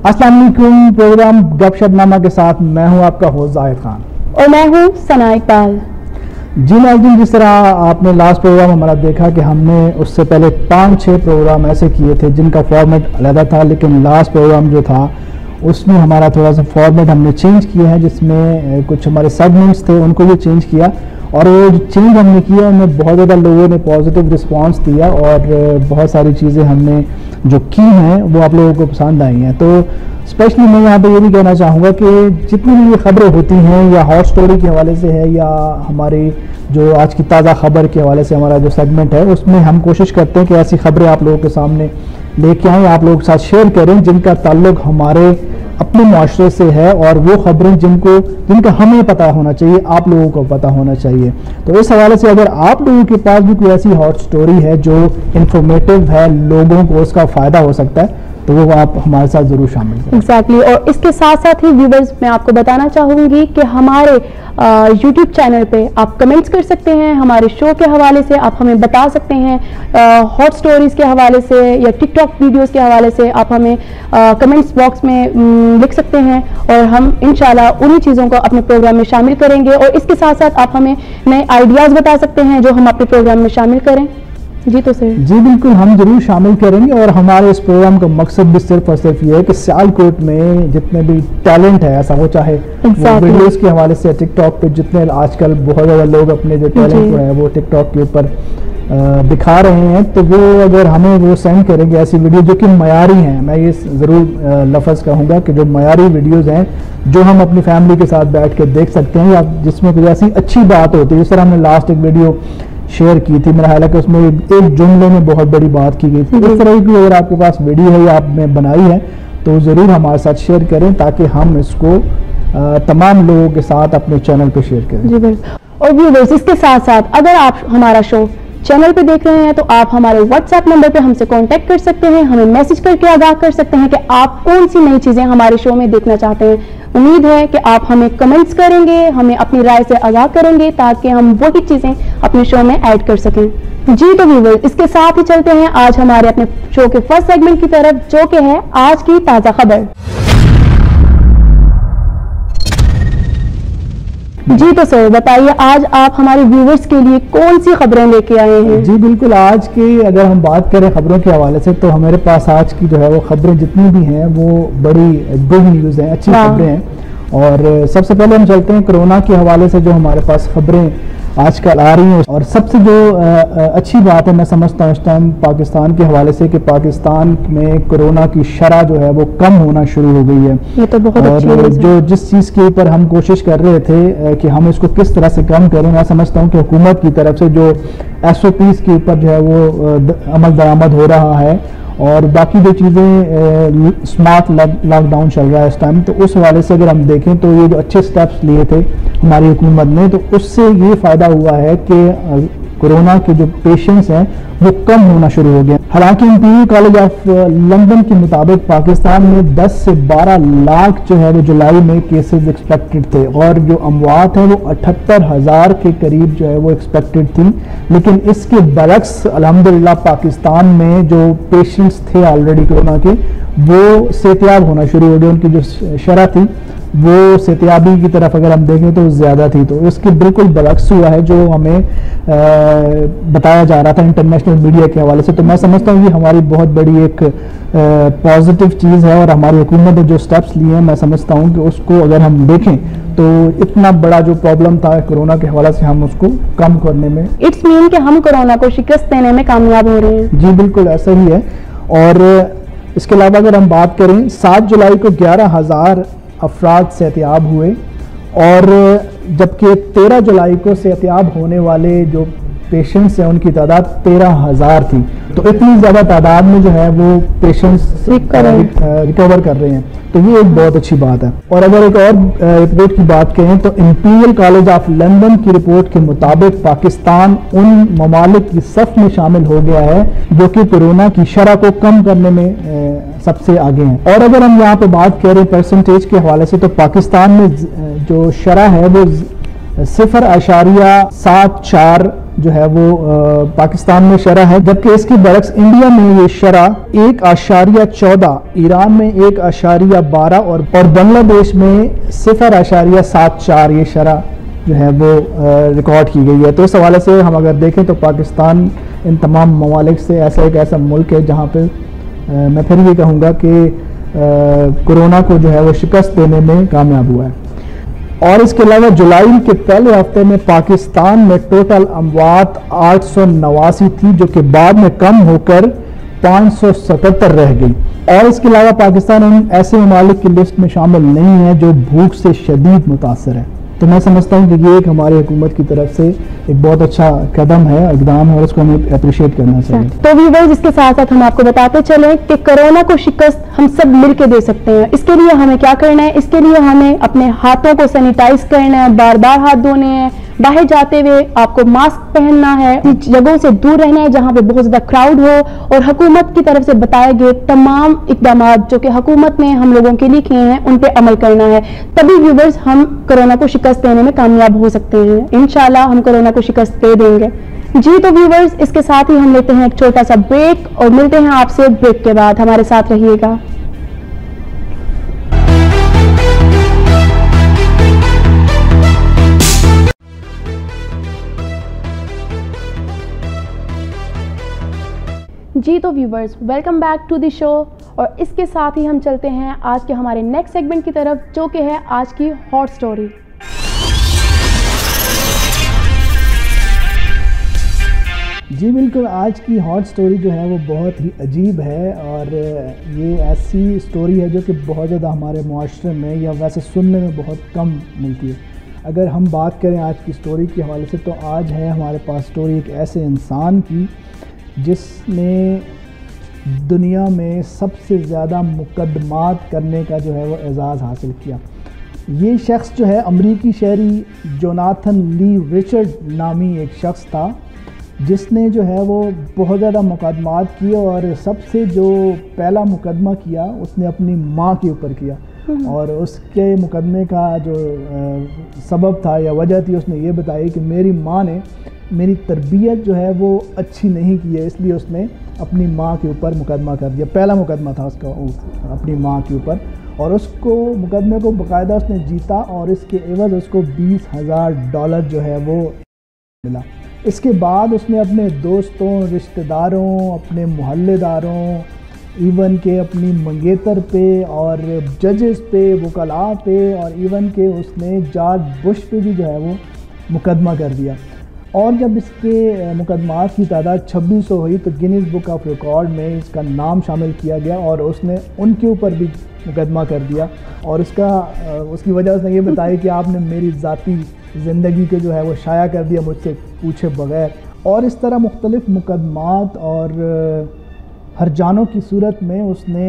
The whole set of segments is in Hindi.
अस्सलाम वालेकुम। प्रोग्राम गपशप नामा के साथ मैं हूं आपका होस्ट जाहिद खान और मैं हूं सना इकबाल। जी नाज़रीन, जिस तरह आपने लास्ट प्रोग्राम हमारा देखा कि हमने उससे पहले 5-6 प्रोग्राम ऐसे किए थे जिनका फॉर्मेट अलग था, लेकिन लास्ट प्रोग्राम जो था उसमें हमारा थोड़ा सा फॉर्मेट हमने चेंज किया है, जिसमें कुछ हमारे सेगमेंट्स थे उनको भी चेंज किया। और वो जो चेंज हमने किया उनमें बहुत ज़्यादा लोगों ने पॉजिटिव रिस्पांस दिया और बहुत सारी चीज़ें हमने जो की हैं वो आप लोगों को पसंद आई हैं। तो स्पेशली मैं यहाँ पे ये भी कहना चाहूँगा कि जितनी भी ये खबरें होती हैं या हॉट स्टोरी के हवाले से है या हमारी जो आज की ताज़ा खबर के हवाले से हमारा जो सेगमेंट है उसमें हम कोशिश करते हैं कि ऐसी खबरें आप लोगों के सामने लेके आएँ, आप लोगों के साथ शेयर करें जिनका ताल्लुक हमारे अपने माशरे से है और वो खबरें जिनका हमें पता होना चाहिए, आप लोगों को पता होना चाहिए। तो इस हवाले से अगर आप लोगों के पास भी कोई ऐसी हॉट स्टोरी है जो इंफॉर्मेटिव है, लोगों को उसका फ़ायदा हो सकता है, तो वो आप हमारे साथ ज़रूर शामिल करें। एग्जैक्टली। और इसके साथ साथ ही व्यूवर्स मैं आपको बताना चाहूँगी कि हमारे यूट्यूब चैनल पे आप कमेंट्स कर सकते हैं, हमारे शो के हवाले से आप हमें बता सकते हैं, हॉट स्टोरीज़ के हवाले से या टिकटॉक वीडियोस के हवाले से आप हमें कमेंट्स बॉक्स में लिख सकते हैं और हम इंशाल्लाह उन्हीं चीज़ों को अपने प्रोग्राम में शामिल करेंगे। और इसके साथ साथ आप हमें नए आइडियाज़ बता सकते हैं जो हम अपने प्रोग्राम में शामिल करें। जी तो सर जी बिल्कुल, हम जरूर शामिल करेंगे। और हमारे इस प्रोग्राम का मकसद भी सिर्फ और सिर्फ ये है कि सियालकोट में जितने भी टैलेंट है, ऐसा हो चाहे वीडियोस के हवाले से टिकटॉक पे जितने आजकल बहुत ज़्यादा लोग अपने जो टैलेंट जो है वो टिकटॉक के ऊपर दिखा रहे हैं, तो वो अगर हमें वो सेंड करेंगे ऐसी वीडियो जो कि मयारी हैं, मैं ये ज़रूर लफ्ज़ कहूँगा कि जो मयारी वीडियोज़ हैं जो हम अपनी फैमिली के साथ बैठ के देख सकते हैं या जिसमें कोई ऐसी अच्छी बात होती है। जिस तरह हमने लास्ट एक वीडियो शेयर की थी, मेरा ख्याल है कि उसमें एक जुमले में बहुत बड़ी बात की गई थी। इस तरह की अगर आपके पास वीडियो है या आपने बनाई है तो ज़रूर हमारे साथ शेयर करें ताकि हम इसको तमाम लोगों के साथ अपने चैनल पे शेयर करें। जी बिल्कुल। और व्यूअर्स, इसके साथ साथ अगर आप हमारा शो चैनल पे देख रहे हैं तो आप हमारे व्हाट्सएप नंबर पे हमसे कांटेक्ट कर सकते हैं, हमें मैसेज करके आगाह कर सकते हैं कि आप कौन सी नई चीज़ें हमारे शो में देखना चाहते हैं। उम्मीद है कि आप हमें कमेंट्स करेंगे, हमें अपनी राय से आगाह करेंगे ताकि हम वही चीज़ें अपने शो में ऐड कर सकें। जी तो व्यूअर्स, इसके साथ ही चलते हैं आज हमारे अपने शो के फर्स्ट सेगमेंट की तरफ जो कि है आज की ताज़ा खबर। जी तो सर बताइए, आज आप हमारे व्यूवर्स के लिए कौन सी खबरें लेके आए हैं? जी बिल्कुल, आज की अगर हम बात करें खबरों के हवाले से तो हमारे पास आज की जो है वो खबरें जितनी भी हैं वो बड़ी गुड न्यूज़ हैं, अच्छी खबरें हैं। और सबसे पहले हम चलते हैं कोरोना के हवाले से जो हमारे पास खबरें आजकल आ रही हैं। और सबसे जो अच्छी बात है मैं समझता हूँ इस टाइम पाकिस्तान के हवाले से कि पाकिस्तान में कोरोना की शरह जो है वो कम होना शुरू हो गई है। ये तो बहुत अच्छी और बात है। जो जिस चीज़ के ऊपर हम कोशिश कर रहे थे कि हम इसको किस तरह से कम करें, मैं समझता हूँ कि हुकूमत की तरफ से जो SOPs के ऊपर जो है वो अमल दरामद हो रहा है और बाकी जो चीज़ें स्मार्ट लॉकडाउन चल रहा है इस टाइम, तो उस हवाले से अगर हम देखें तो ये जो अच्छे स्टेप्स लिए थे हमारी हुकूमत ने, तो उससे ये फ़ायदा हुआ है कि कोरोना के जो पेशेंट्स हैं वो कम होना शुरू हो गए। हालांकि इंपीरियल कॉलेज ऑफ लंदन के मुताबिक पाकिस्तान में 10 से 12 लाख जो है वो जुलाई में केसेस एक्सपेक्टेड थे और जो अमवात है वो 78,000 के करीब जो है वो एक्सपेक्टेड थी। लेकिन इसके बरक्स अल्हम्दुलिल्लाह पाकिस्तान में जो पेशेंट्स थे ऑलरेडी कोरोना के वो सेहतियाब होना शुरू हो गए, उनकी जो शरह थी वो सेहतियाबी की तरफ अगर हम देखें तो ज़्यादा थी। तो इसके बिल्कुल बरक्स हुआ है जो हमें बताया जा रहा था इंटरनेशनल मीडिया के हवाले से। तो मैं समझता हूँ कि हमारी बहुत बड़ी एक पॉजिटिव चीज़ है और हमारी हुकूमत ने जो स्टेप्स लिए हैं मैं समझता हूँ कि उसको अगर हम देखें तो इतना बड़ा जो प्रॉब्लम था कोरोना के हवाले से हम उसको कम करने में इट्स मीन कि हम कोरोना को शिकस्त देने में कामयाब हो रहे हैं। जी बिल्कुल ऐसा ही है। और इसके अलावा अगर हम बात करें 7 जुलाई को 11,000 अफराद सेहतियाब हुए और जबकि 13 जुलाई को सेहतियाब होने वाले जो पेशेंट्स हैं उनकी तादाद 13,000 थी। तो इतनी ज़्यादा तादाद में जो है वो पेशेंट्स रिकवर कर रहे हैं, तो ये एक बहुत अच्छी बात है। और अगर एक और रिपोर्ट की बात करें तो इंपीरियल कॉलेज ऑफ लंदन की रिपोर्ट के मुताबिक पाकिस्तान उन ममालिक की सफ में शामिल हो गया है जो कि कोरोना की शरह को कम करने में सबसे आगे हैं। और अगर हम यहाँ पे बात करें परसेंटेज के हवाले से तो पाकिस्तान में जो शरह है वो 0.74 जो है वो पाकिस्तान में शरह है, जबकि इसकी बरक्स इंडिया में ये शरह 1.14, ईरान में 1.12 और बांग्लादेश में 0.74 ये शरह जो है वो रिकॉर्ड की गई है। तो इस हवाले से हम अगर देखें तो पाकिस्तान इन तमाम ममालिक से एक ऐसा मुल्क है जहाँ पे मैं फिर ये कहूँगा कि कोरोना को जो है वो शिकस्त देने में कामयाब हुआ है। और इसके अलावा जुलाई के पहले हफ्ते में पाकिस्तान में टोटल अमवात 889 थी, जो कि बाद में कम होकर 577 रह गई। और इसके अलावा पाकिस्तान उन ऐसे ममालिक की लिस्ट में शामिल नहीं है जो भूख से शदीद मुतासर है। तो मैं समझता हूँ कि ये एक हमारी हुकूमत की तरफ से एक बहुत अच्छा कदम है, इकदाम है, और उसको हमें अप्रिशिएट करना चाहिए। तो व्यूअर्स, इसके साथ साथ हम आपको बताते चलें कि कोरोना को शिकस्त हम सब मिलकर दे सकते हैं। इसके लिए हमें क्या करना है? इसके लिए हमें अपने हाथों को सैनिटाइज करना है, बार बार हाथ धोने हैं, बाहर जाते हुए आपको मास्क पहनना है, जगहों से दूर रहना है जहां पे बहुत ज्यादा क्राउड हो, और हुकूमत की तरफ से बताए गए तमाम इकदाम जो कि हुकूमत ने हम लोगों के लिए किए हैं उन पे अमल करना है। तभी व्यूअर्स हम कोरोना को शिकस्त देने में कामयाब हो सकते हैं। इंशाल्लाह हम कोरोना को शिकस्त दे देंगे। जी तो व्यूअर्स, इसके साथ ही हम लेते हैं एक छोटा सा ब्रेक और मिलते हैं आपसे ब्रेक के बाद। हमारे साथ रहिएगा। जी तो viewers, welcome back to the show. और इसके साथ ही हम चलते हैं आज के हमारे नेक्स्ट सेगमेंट की तरफ, जो कि है आज की हॉट स्टोरी। जी बिल्कुल, आज की हॉट स्टोरी जो है वो बहुत ही अजीब है, और ये ऐसी स्टोरी है जो कि बहुत ज़्यादा हमारे मुआशरे में या वैसे सुनने में बहुत कम मिलती है। अगर हम बात करें आज की स्टोरी के हवाले से, तो आज है हमारे पास स्टोरी एक ऐसे इंसान की जिसने दुनिया में सबसे ज़्यादा मुकदमात करने का जो है वो एजाज़ हासिल किया। ये शख्स जो है अमरीकी शहरी जोनाथन ली रिचर्ड नामी एक शख्स था, जिसने जो है वो बहुत ज़्यादा मुकदमात किए, और सबसे जो पहला मुकदमा किया उसने अपनी माँ के ऊपर किया। और उसके मुकदमे का जो सबब था या वजह थी, उसने ये बताई कि मेरी माँ ने मेरी तरबियत जो है वो अच्छी नहीं की है, इसलिए उसने अपनी माँ के ऊपर मुकदमा कर दिया। पहला मुकदमा था उसका अपनी माँ के ऊपर, और उसको मुकदमे को बाकायदा उसने जीता, और इसके एवज उसको $20,000 जो है वो मिला। इसके बाद उसने अपने दोस्तों, रिश्तेदारों, अपने मोहल्लेदारों, इवन के अपनी मंगेतर पे और जजेस पे, वकला पे, और इवन के उसने जॉर्ज बुश पे भी जो है वो मुकदमा कर दिया। और जब इसके मुकदमात की तादाद 2600 हुई तो गिनीज बुक ऑफ रिकॉर्ड में इसका नाम शामिल किया गया, और उसने उनके ऊपर भी मुकदमा कर दिया। और उसकी वजह उसने ये बताया कि आपने मेरी ज़ाती ज़िंदगी को जो है वो शाया कर दिया मुझसे पूछे बगैर। और इस तरह मुख्तलिफ़ मुकदमात और हरजानों की सूरत में उसने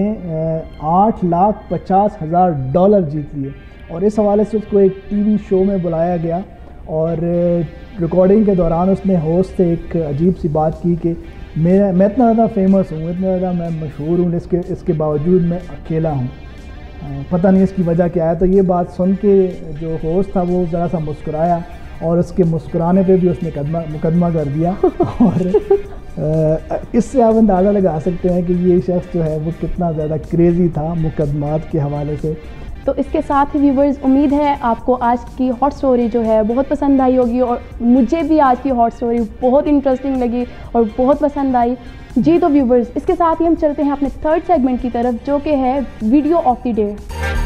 $8,50,000 जीत लिए। और इस हवाले से उसको एक टीवी शो में बुलाया गया, और रिकॉर्डिंग के दौरान उसने होस्ट से एक अजीब सी बात की कि मैं इतना ज़्यादा फेमस हूँ, इतना ज़्यादा मैं मशहूर हूँ, इसके बावजूद मैं अकेला हूँ, पता नहीं इसकी वजह क्या है। तो ये बात सुन के जो होस्ट था वो ज़रा सा मुस्कुराया, और उसके मुस्कुराने पे भी उसने मुकदमा कर दिया। और इससे आप अंदाज़ा लगा सकते हैं कि ये शख्स जो है वो कितना ज़्यादा क्रेज़ी था मुकदमात के हवाले से। तो इसके साथ ही व्यूवर्स, उम्मीद है आपको आज की हॉट स्टोरी जो है बहुत पसंद आई होगी, और मुझे भी आज की हॉट स्टोरी बहुत इंटरेस्टिंग लगी और बहुत पसंद आई। जी तो व्यूवर्स, इसके साथ ही हम चलते हैं अपने थर्ड सेगमेंट की तरफ, जो कि है वीडियो ऑफ द डे।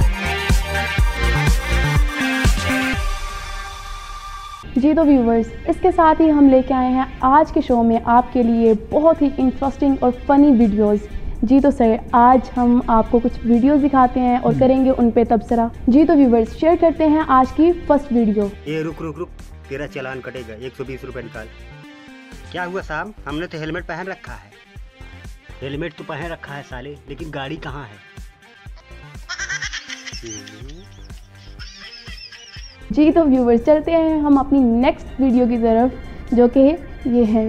जी तो व्यूवर्स, इसके साथ ही हम लेके आए हैं आज के शो में आपके लिए बहुत ही इंटरेस्टिंग और फनी वीडियोस। जी तो सर, आज हम आपको कुछ वीडियोस दिखाते हैं और करेंगे उन पे तबसरा। जी तो व्यूवर्स, शेयर करते हैं आज की फर्स्ट वीडियो। ये रुक तेरा चालान कटेगा, 120 रुपये निकाल। क्या हुआ साहब, हमने तो हेलमेट पहन रखा है। हेलमेट तो पहन रखा है साले, लेकिन गाड़ी कहाँ है? जी तो व्यूवर्स, चलते हैं हम अपनी नेक्स्ट वीडियो की तरफ, जो कि ये है।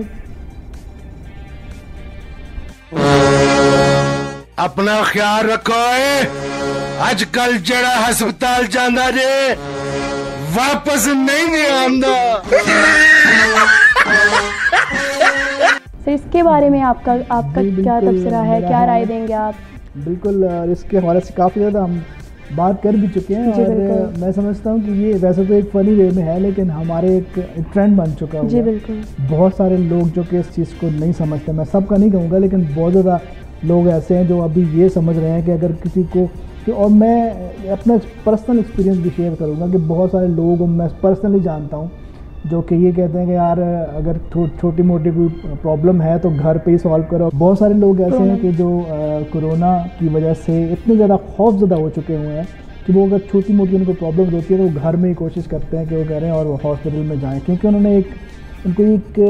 अपना ख्याल रखो। आजकल जड़ा हस्पताल जाना जे वापस नहीं आंदा। सर इसके बारे में आपका क्या तबसरा है, क्या राय देंगे आप? बिल्कुल, इसके हवाले से काफ़ी ज़्यादा हम बात कर भी चुके हैं और मैं समझता हूँ कि ये वैसे तो एक फ़नी वे में है, लेकिन हमारे एक ट्रेंड बन चुका है। जी बिल्कुल। बहुत सारे लोग जो कि इस चीज़ को नहीं समझते, मैं सबका नहीं कहूँगा, लेकिन बहुत ज़्यादा लोग ऐसे हैं जो अभी ये समझ रहे हैं कि अगर किसी को और मैं अपना पर्सनल एक्सपीरियंस भी शेयर करूँगा कि बहुत सारे लोग मैं पर्सनली जानता हूँ जो कि ये कहते हैं कि यार अगर छोटी मोटी कोई प्रॉब्लम है तो घर पे ही सॉल्व करो। बहुत सारे लोग ऐसे हैं कि जो कोरोना की वजह से इतने ज़्यादा खौफज़दा हो चुके हुए हैं कि वो अगर छोटी मोटी उनको प्रॉब्लम होती है तो वो घर में ही कोशिश करते हैं कि वो करें और हॉस्पिटल में जाएं, क्योंकि उन्होंने उनको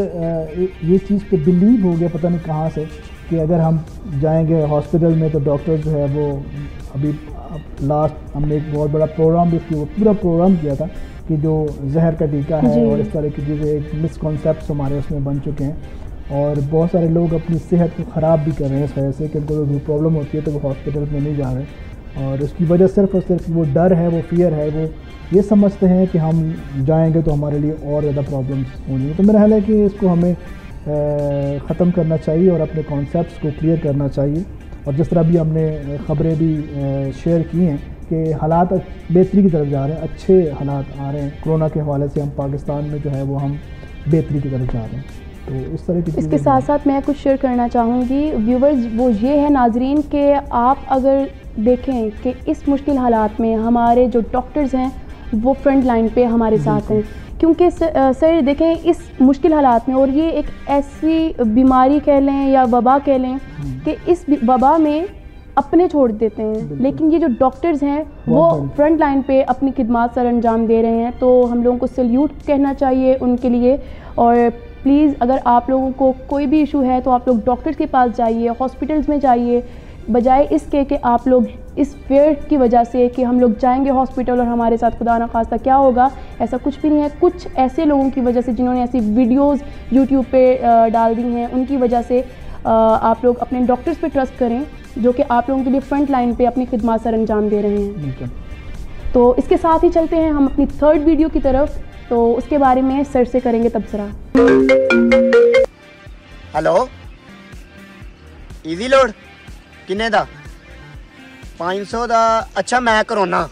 ये चीज़ पे बिलीव हो गया पता नहीं कहाँ से कि अगर हम जाएंगे हॉस्पिटल में तो डॉक्टर जो है वो अभी लास्ट हमने एक बहुत बड़ा प्रोग्राम भी पूरा प्रोग्राम किया था कि जो जहर का टीका है और इस तरह की चीज़ें एक मिसकॉन्सेप्ट हमारे उसमें बन चुके हैं और बहुत सारे लोग अपनी सेहत को ख़राब भी कर रहे हैं इस वजह से कि उनको कोई प्रॉब्लम होती है तो वो हॉस्पिटल में नहीं जा रहे और उसकी वजह सिर्फ और सिर्फ वो डर है, वो फियर है, वो ये समझते हैं कि हम जाएंगे तो हमारे लिए और ज़्यादा प्रॉब्लम्स होंगी। तो मेरा ख्याल है कि इसको हमें ख़त्म करना चाहिए और अपने कॉन्सेप्ट्स को क्लियर करना चाहिए। और जिस तरह भी हमने ख़बरें भी शेयर की हैं कि हालात बेहतरी की तरफ जा रहे हैं, अच्छे हालात आ रहे हैं कोरोना के हवाले से, हम पाकिस्तान में जो है वो हम बेहतरी की तरफ जा रहे हैं। तो इस तरह की इसके साथ साथ मैं कुछ शेयर करना चाहूँगी व्यूवर्स, वो ये है नाजरीन कि आप अगर देखें कि इस मुश्किल हालात में हमारे जो डॉक्टर्स हैं वो फ्रंट लाइन पे हमारे साथ हैं, क्योंकि सर देखें इस मुश्किल हालात में, और ये एक ऐसी बीमारी कह लें या वबा कह लें कि इस वबा में अपने छोड़ देते हैं, लेकिन ये जो डॉक्टर्स हैं वो फ्रंट लाइन पे अपनी खिदमत सर अंजाम दे रहे हैं। तो हम लोगों को सल्यूट कहना चाहिए उनके लिए। और प्लीज़ अगर आप लोगों को कोई भी इशू है तो आप लोग डॉक्टर्स के पास जाइए, हॉस्पिटल्स में जाइए, बजाय इसके कि आप लोग इस फेयर की वजह से कि हम लोग जाएंगे हॉस्पिटल और हमारे साथ खुदा ना खास्ता क्या होगा, ऐसा कुछ भी नहीं है। कुछ ऐसे लोगों की वजह से जिन्होंने ऐसी वीडियोस यूट्यूब पे डाल दी हैं, उनकी वजह से आप लोग अपने डॉक्टर्स पे ट्रस्ट करें जो कि आप लोगों के लिए फ्रंट लाइन पे अपनी खिदमत सर अंजाम दे रहे हैं। तो इसके साथ ही चलते हैं हम अपनी थर्ड वीडियो की तरफ, तो उसके बारे में सर से करेंगे तबसरा। हेलो, इजी लोड किन्ने दा? 500 दा। अच्छा मैं कोरोना।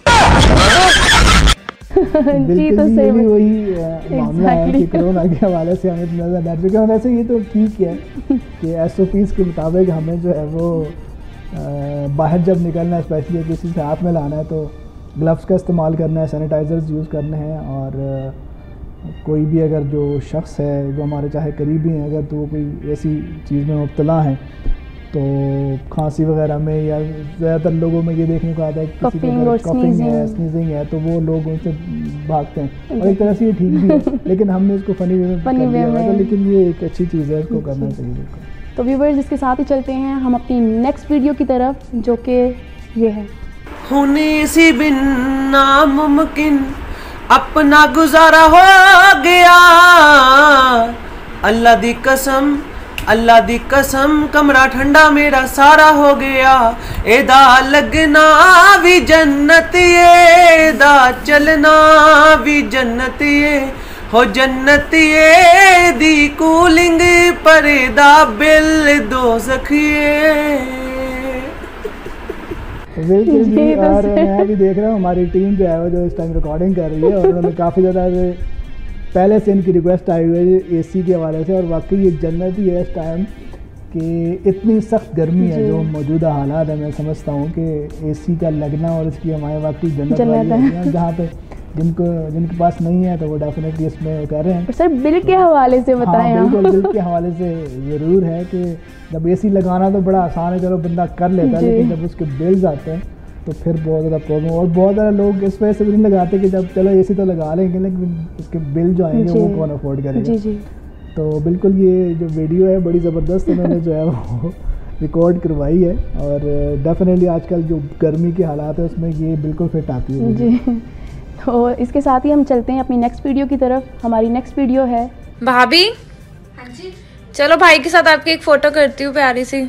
जी तो सही वही मामला है कि कोरोना के हवाले से हमें नजर डर चुके हैं। वैसे ये तो ठीक है कि SOPs के मुताबिक हमें जो है वो बाहर जब निकलना है, स्पेशली किसी से हाथ में लाना है तो ग्लव्स का इस्तेमाल करना है, सैनिटाइज़र्स यूज़ करने हैं। और कोई भी अगर जो शख्स है जो हमारे चाहे करीबी हैं, अगर तो वो कोई ऐसी चीज़ में मुब्तला हैं तो खांसी वगैरह में, या ज़्यादातर लोगों में ये देखने को आता है कि किसी को कफिंग है, स्नीजिंग है, तो वो लोग उनसे भागते हैं और एक तरह से ये ठीक भी है, लेकिन हमने इसको फनी वे में कर दिया है, लेकिन ये एक अच्छी चीज़ है, इसको करना चाहिए बिल्कुल। तो व्यूवर्स इसके साथ ही चलते हैं हम अपनी नेक्स्ट वीडियो की तरफ, जो कि ये है। होने से बिन नामुमकिन अपना गुजारा हो गया, अल्लाह दी कसम, अल्लाह दी कसम, कमरा ठंडा मेरा सारा हो गया। एदा लगना भी जन्नत ये, एदा चलना भी जन्नत ये, हो जन्नत ये दी कूलिंग पर एदा बिल दो सखिए। बिल्कुल जी। और मैं भी देख रहा हूँ हमारी टीम जो है वो जो इस टाइम रिकॉर्डिंग कर रही है और उन्होंने काफ़ी ज़्यादा पहले से इनकी रिक्वेस्ट आई हुई है AC के हवाले से, और वाकई ये जन्नत ही है इस टाइम कि इतनी सख्त गर्मी है जो मौजूदा हालात है। मैं समझता हूँ कि AC का लगना और इसकी हमारे वाकई जन्नत वाली है, जहाँ पे जिनके पास नहीं है तो वो डेफिनेटली इसमें कर रहे हैं। सर बिल के हवाले से बताएं। हाँ, बिल्कुल बिल के हवाले से ज़रूर है कि जब AC लगाना तो बड़ा आसान है, चलो बंदा कर लेता है, लेकिन जब उसके बिल्स आते हैं तो फिर बहुत ज़्यादा प्रॉब्लम। और बहुत ज़्यादा लोग इस वजह से भी नहीं लगाते कि जब चलो AC तो लगा लेंगे, लेकिन इसके बिल जो आएंगे वो कौन अफोर्ड करेगा। तो बिल्कुल ये जो वीडियो है बड़ी ज़बरदस्त उन्होंने जो है वो रिकॉर्ड करवाई है, और डेफिनेटली आजकल जो गर्मी के हालात है उसमें ये बिल्कुल फिट आती है जी। तो इसके साथ ही हम चलते हैं अपनी नेक्स्ट वीडियो की तरफ। हमारी नेक्स्ट वीडियो है भाभी। हाँ जी। चलो भाई के साथ आपकी एक फ़ोटो करती हूँ प्यारी सी।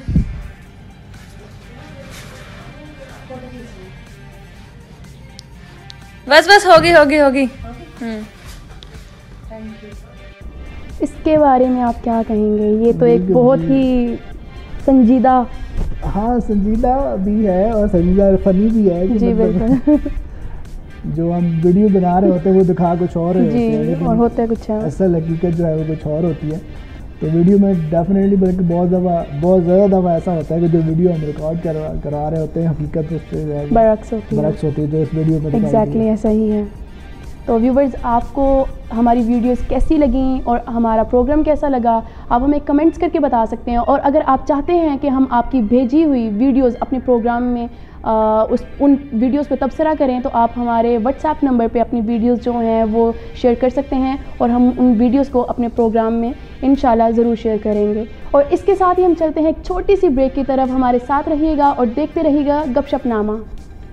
बस बस होगी होगी होगी। इसके बारे में आप क्या कहेंगे? ये तो एक बहुत ही संजीदा, हाँ संजीदा भी है और संजीदा फनी भी है कि जी बिल्कुल जो हम वीडियो बना रहे होते हैं वो दिखा कुछ और रहे होते हैं, जी, लेकिन और होता है कुछ है। असल हकीकत जो है वो कुछ और होती है। तो वीडियो में डेफिनेटली बल्कि बहुत ज़्यादा दफ़ा ऐसा होता है कि जो वीडियो हम रिकॉर्ड करा रहे होते हैं हकीकत उससे बरक्स होती है जो इस वीडियो में एग्जैक्टली ऐसा ही है। तो व्यूवर्स, आपको हमारी वीडियोस कैसी लगी और हमारा प्रोग्राम कैसा लगा, आप हमें कमेंट्स करके बता सकते हैं। और अगर आप चाहते हैं कि हम आपकी भेजी हुई वीडियोस अपने प्रोग्राम में उन वीडियोस पे तबसरा करें, तो आप हमारे व्हाट्सएप नंबर पे अपनी वीडियोस जो हैं वो शेयर कर सकते हैं और हम उन वीडियोस को अपने प्रोग्राम में इंशाल्लाह ज़रूर शेयर करेंगे। और इसके साथ ही हम चलते हैं एक छोटी सी ब्रेक की तरफ। हमारे साथ रहिएगा और देखते रहिएगा गपशपनामा।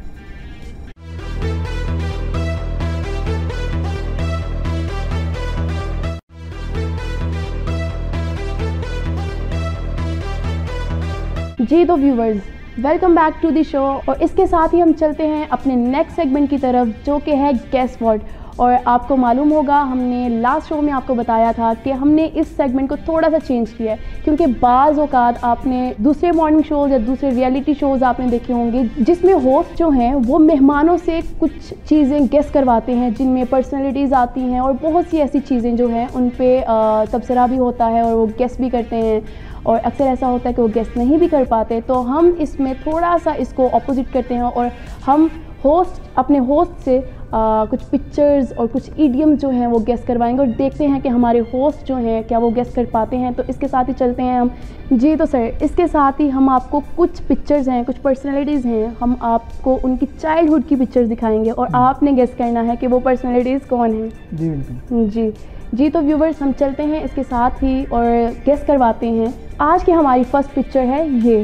जी तो viewers, welcome back to the show. और इसके साथ ही हम चलते हैं अपने नेक्स्ट सेगमेंट की तरफ, जो कि है गेस व्हाट। और आपको मालूम होगा, हमने लास्ट शो में आपको बताया था कि हमने इस सेगमेंट को थोड़ा सा चेंज किया है, क्योंकि बाज़ औक़ात आपने दूसरे मॉर्निंग शोज़ या दूसरे रियलिटी शोज़ आपने देखे होंगे जिसमें होस्ट जो हैं वो मेहमानों से कुछ चीज़ें गेस करवाते हैं, जिनमें पर्सनैलिटीज़ आती हैं और बहुत सी ऐसी चीज़ें जो हैं उन पर तबसरा भी होता है और वो गेस भी करते हैं। और अक्सर ऐसा होता है कि वो गेस नहीं भी कर पाते। तो हम इसमें थोड़ा सा इसको अपोजिट करते हैं और हम अपने होस्ट से कुछ पिक्चर्स और कुछ ईडियम जो हैं वो गेस करवाएंगे और देखते हैं कि हमारे होस्ट जो हैं क्या वो गेस कर पाते हैं। तो इसके साथ ही चलते हैं हम। जी तो सर, इसके साथ ही हम आपको कुछ पिक्चर्स हैं, कुछ पर्सनैलिटीज़ हैं, हम आपको उनकी चाइल्डहुड की पिक्चर्स दिखाएंगे और आपने गेस करना है कि वो पर्सनैलिटीज़ कौन हैं। जी बिल्कुल। जी तो व्यूवर्स, हम चलते हैं इसके साथ ही और गेस करवाते हैं। आज की हमारी फर्स्ट पिक्चर है ये।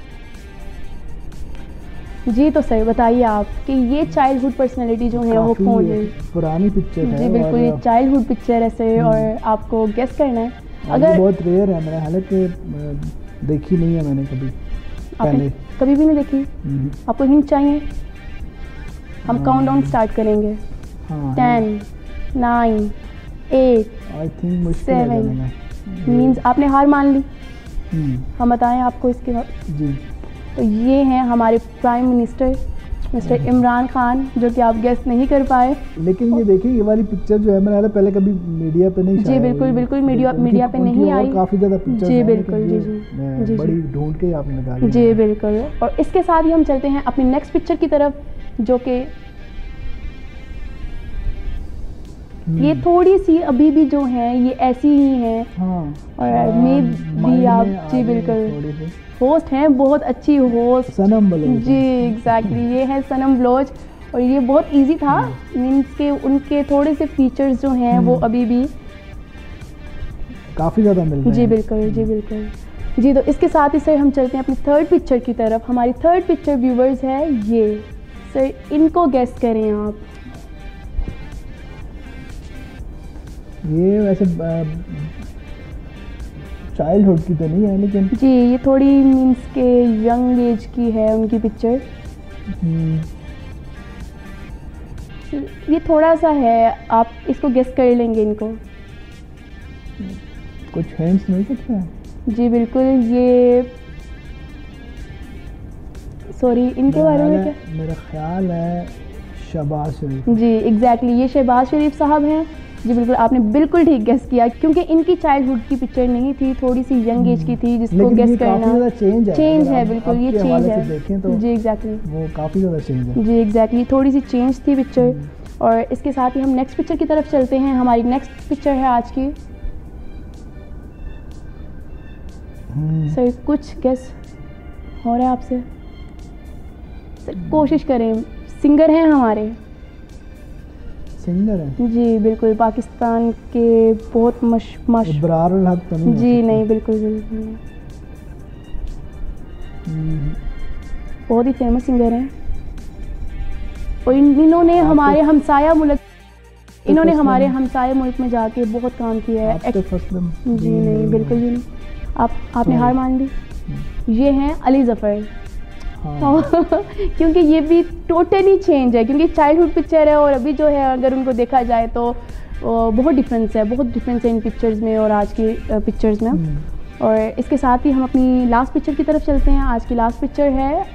जी तो सर, बताइए आप कि ये चाइल्डहुड पर्सनैलिटी जो है वो कौन है? पुरानी पिक्चर है। जी बिल्कुल, ये चाइल्डहुड पिक्चर है सर और आपको गेस करना है। अगर बहुत रेयर है, मैंने हालांकि देखी नहीं है मैंने कभी पहले, कभी भी नहीं देखी। आपको हिंट चाहिए? हम काउंटडाउन स्टार्ट करेंगे। 10 9 8 आई थिंक मुश्किल है 7 मीन्स आपने हार मान ली। हम बताएं आपको इसके बाद। जी तो ये हैं हमारे prime minister mister Imran Khan, जो कि आप गेस नहीं कर पाए। लेकिन ये देखिए, ये वाली पिक्चर जो है मैंने पहले कभी मीडिया पे नहीं, जी बिल्कुल मीडिया पे नहीं आई। काफ़ी ज़्यादा पिक्चर जी बिल्कुल जी बड़ी ढूंढ के आपने निकाली। जी बिल्कुल। और इसके साथ ही हम चलते हैं अपनी नेक्स्ट पिक्चर की तरफ, जो कि ये थोड़ी सी अभी भी जो है ये ऐसी ही हैं। और उम्मीद भी आप, जी बिल्कुल, होस्ट हैं, बहुत अच्छी होस्ट सनम बलोच। जी एग्जैक्टली, ये है सनम बलोच। और ये बहुत इजी था, मीन्स के उनके थोड़े से फीचर्स जो हैं वो अभी भी काफ़ी ज़्यादा मिल रहे हैं। जी बिल्कुल जी बिल्कुल। जी तो इसके साथ ही सर हम चलते हैं अपनी थर्ड पिक्चर की तरफ। हमारी थर्ड पिक्चर व्यूवर्स है ये। सर, इनको गेस करें आप। ये वैसे चाइल्डहुड की तो नहीं है, लेकिन जी ये थोड़ी मीन्स के यंग एज की है उनकी पिक्चर। ये थोड़ा सा है, आप इसको गेस कर लेंगे इनको। कुछ हिंट्स मिल सकते हैं? जी बिल्कुल। ये सॉरी, इनके बारे में क्या? मेरा ख्याल है शहबाज शरीफ। जी एग्जैक्टली, ये शहबाज शरीफ साहब हैं। जी बिल्कुल, आपने बिल्कुल ठीक गेस किया, क्योंकि इनकी चाइल्डहुड की पिक्चर नहीं थी, थोड़ी सी यंग एज की थी, जिसको गेस करना चेंज है। बिल्कुल ये चेंज है। तो जी एग्जैक्टली, वो काफ़ी ज़्यादा चेंज है। जी एग्जैक्टली, थोड़ी सी चेंज थी पिक्चर। और इसके साथ ही हम नेक्स्ट पिक्चर की तरफ चलते हैं। हमारी नेक्स्ट पिक्चर है आज की। सर, कुछ गेस हो रहा है आपसे? सर कोशिश करें। सिंगर हैं हमारे। सिंगर है? जी बिल्कुल, पाकिस्तान के बहुत इब्रारुल हक तो नहीं? जी नहीं, बिल्कुल बिल्कुल नहीं। बहुत ही फेमस सिंगर हैं और इन्होंने हमारे हमसाया मुल्क हमारे हमसाया मुल्क में जाके बहुत काम किया है। जी नहीं, बिल्कुल भी नहीं। आपने हार मान ली। ये हैं अली ज़फ़र। हाँ। क्योंकि ये भी टोटली चेंज है, क्योंकि चाइल्डहुड पिक्चर है और अभी जो है अगर उनको देखा जाए तो बहुत डिफरेंस है इन पिक्चर्स में और आज की पिक्चर्स में। और इसके साथ ही हम अपनी लास्ट पिक्चर की तरफ चलते हैं। आज की लास्ट पिक्चर है,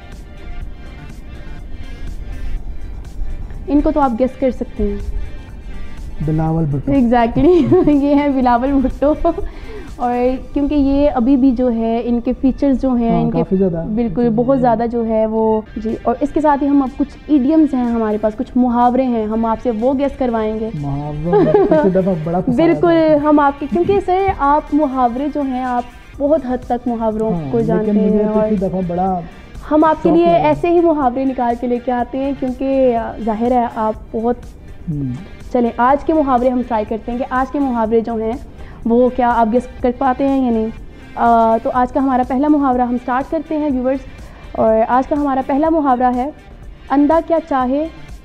इनको तो आप गेस कर सकते हैं, बिलावल भुट्टो। एग्जैक्टली ये है बिलावल भुट्टो। और क्योंकि ये अभी भी जो है इनके फीचर्स जो हैं इनके काफ़ी ज़्यादा बिल्कुल बहुत ज़्यादा जो है वो जी। और इसके साथ ही हम अब कुछ इडियम्स हैं हमारे पास, कुछ मुहावरे हैं, हम आपसे वो गेस करवाएंगे। बड़ा बिल्कुल हम आपके, क्योंकि सर आप मुहावरे जो हैं आप बहुत हद तक मुहावरों को जानते हैं और बड़ा हम आपके लिए ऐसे ही मुहावरे निकाल के लेके आते हैं, क्योंकि जाहिर है आप बहुत चलें आज के मुहावरे हम ट्राई करते हैं कि आज के मुहावरे जो हैं वो क्या आप गेस कर पाते हैं या नहीं। तो आज का हमारा पहला मुहावरा हम स्टार्ट करते हैं व्यूवर्स। और आज का हमारा पहला मुहावरा है, अंधा क्या चाहे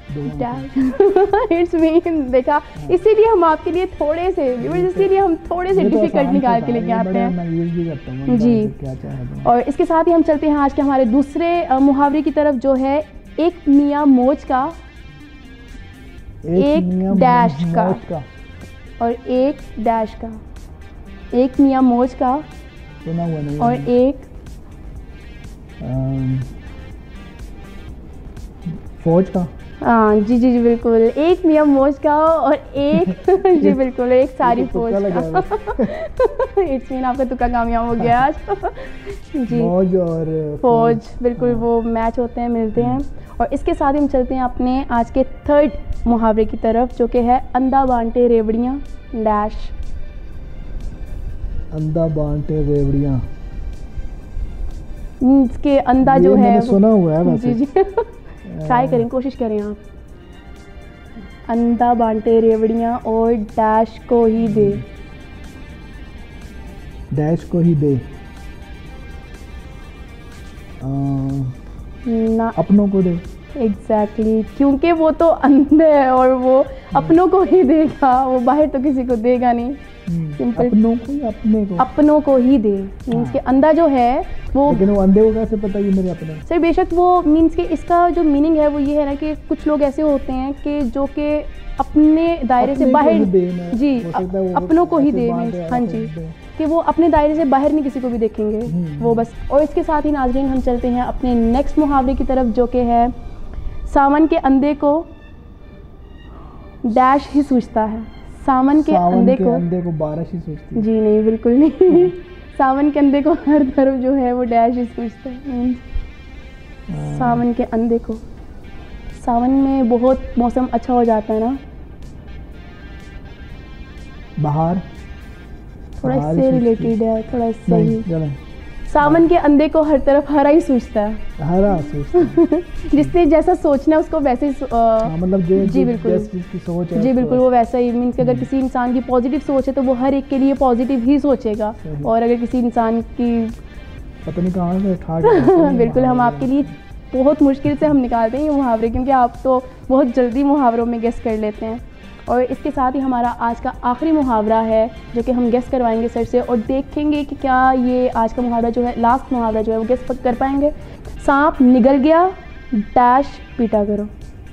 इट्स मीन। देखा, इसीलिए हम आपके लिए थोड़े से व्यूवर्स, इसीलिए हम थोड़े से डिफिकल्ट निकाल के लेके आते हैं जी। और इसके साथ ही हम चलते हैं आज के हमारे दूसरे मुहावरे की तरफ, जो है एक मियाँ मोच का, एक डैश का और एक डैश का। एक मियाँ मोच का और एक फौज का। हाँ जी जी जी बिल्कुल, एक मियाँ मौज का और एक जी बिल्कुल एक सारी फौज का। इट्स मीन आपका तुक्का कामयाब हो गया आज। जी मौज और फौज बिल्कुल वो मैच होते हैं, मिलते हैं। और इसके साथ ही हम चलते हैं अपने आज के थर्ड मुहावरे की तरफ, जो कि है अंधा बांटे रेवड़ियाँ डैश। अंधा बांटे रेवड़ियाँ, इसके अंधा जो है सुना हुआ है वैसे। जी जी ट्राई करें, कोशिश करें आप। अंधा बांटे रेवड़ियाँ और डैश को ही दे। डैश को ही दे ना, अपनों को दे। एग्जैक्टली क्योंकि वो तो अंधे है और वो अपनों को ही देगा, वो बाहर तो किसी को देगा नहीं। सिंपल, अपनों को या अपने को? अपनों को ही दे मीन्स के अंधा जो है वो, लेकिन वो अंधे को कैसे पता ये मेरे अपने? सर बेशक वो मीन्स के इसका जो मीनिंग है वो ये है ना कि कुछ लोग ऐसे होते हैं कि जो कि अपने दायरे से बाहर जी अपनों को ही दे मीन्स, हाँ जी, कि वो अपने दायरे से बाहर नहीं किसी को भी देखेंगे वो बस। और इसके साथ ही नाज़रीन हम चलते हैं अपने नेक्स्ट मुहावरे की तरफ, जो कि है सावन के अंधे को डैश ही सूझता है। सावन के अंधे को बारिश ही सूझती है। जी नहीं, बिल्कुल नहीं। सावन के अंधे को हर तरफ जो है वो डैश ही सूझता है। सावन के अंधे को, सावन में बहुत मौसम अच्छा हो जाता है ना, बाहर थोड़ा इससे रिलेटेड है, थोड़ा इससे ही। सावन के अंधे को हर तरफ हरा ही सूझता है। हरा सूझता है। जिसने जैसा सोचना है उसको वैसे ही मतलब जी बिल्कुल जिसकी सोच है जी बिल्कुल वो वैसा ही मीन्स अगर किसी इंसान की पॉजिटिव सोच है तो वो हर एक के लिए पॉजिटिव ही सोचेगा, और अगर किसी इंसान की पता नहीं कहाँ से ठाक बिल्कुल हम आपके लिए बहुत मुश्किल से हम निकालते हैं ये मुहावरे, क्योंकि आप तो बहुत जल्दी मुहावरों में गेस कर लेते हैं। और इसके साथ ही हमारा आज का आखिरी मुहावरा है जो कि हम गेस करवाएंगे सर से, और देखेंगे कि क्या ये आज का मुहावरा जो है, लास्ट मुहावरा जो है वो गेस कर पाएंगे। सांप निगल गया डैश पीटा करो।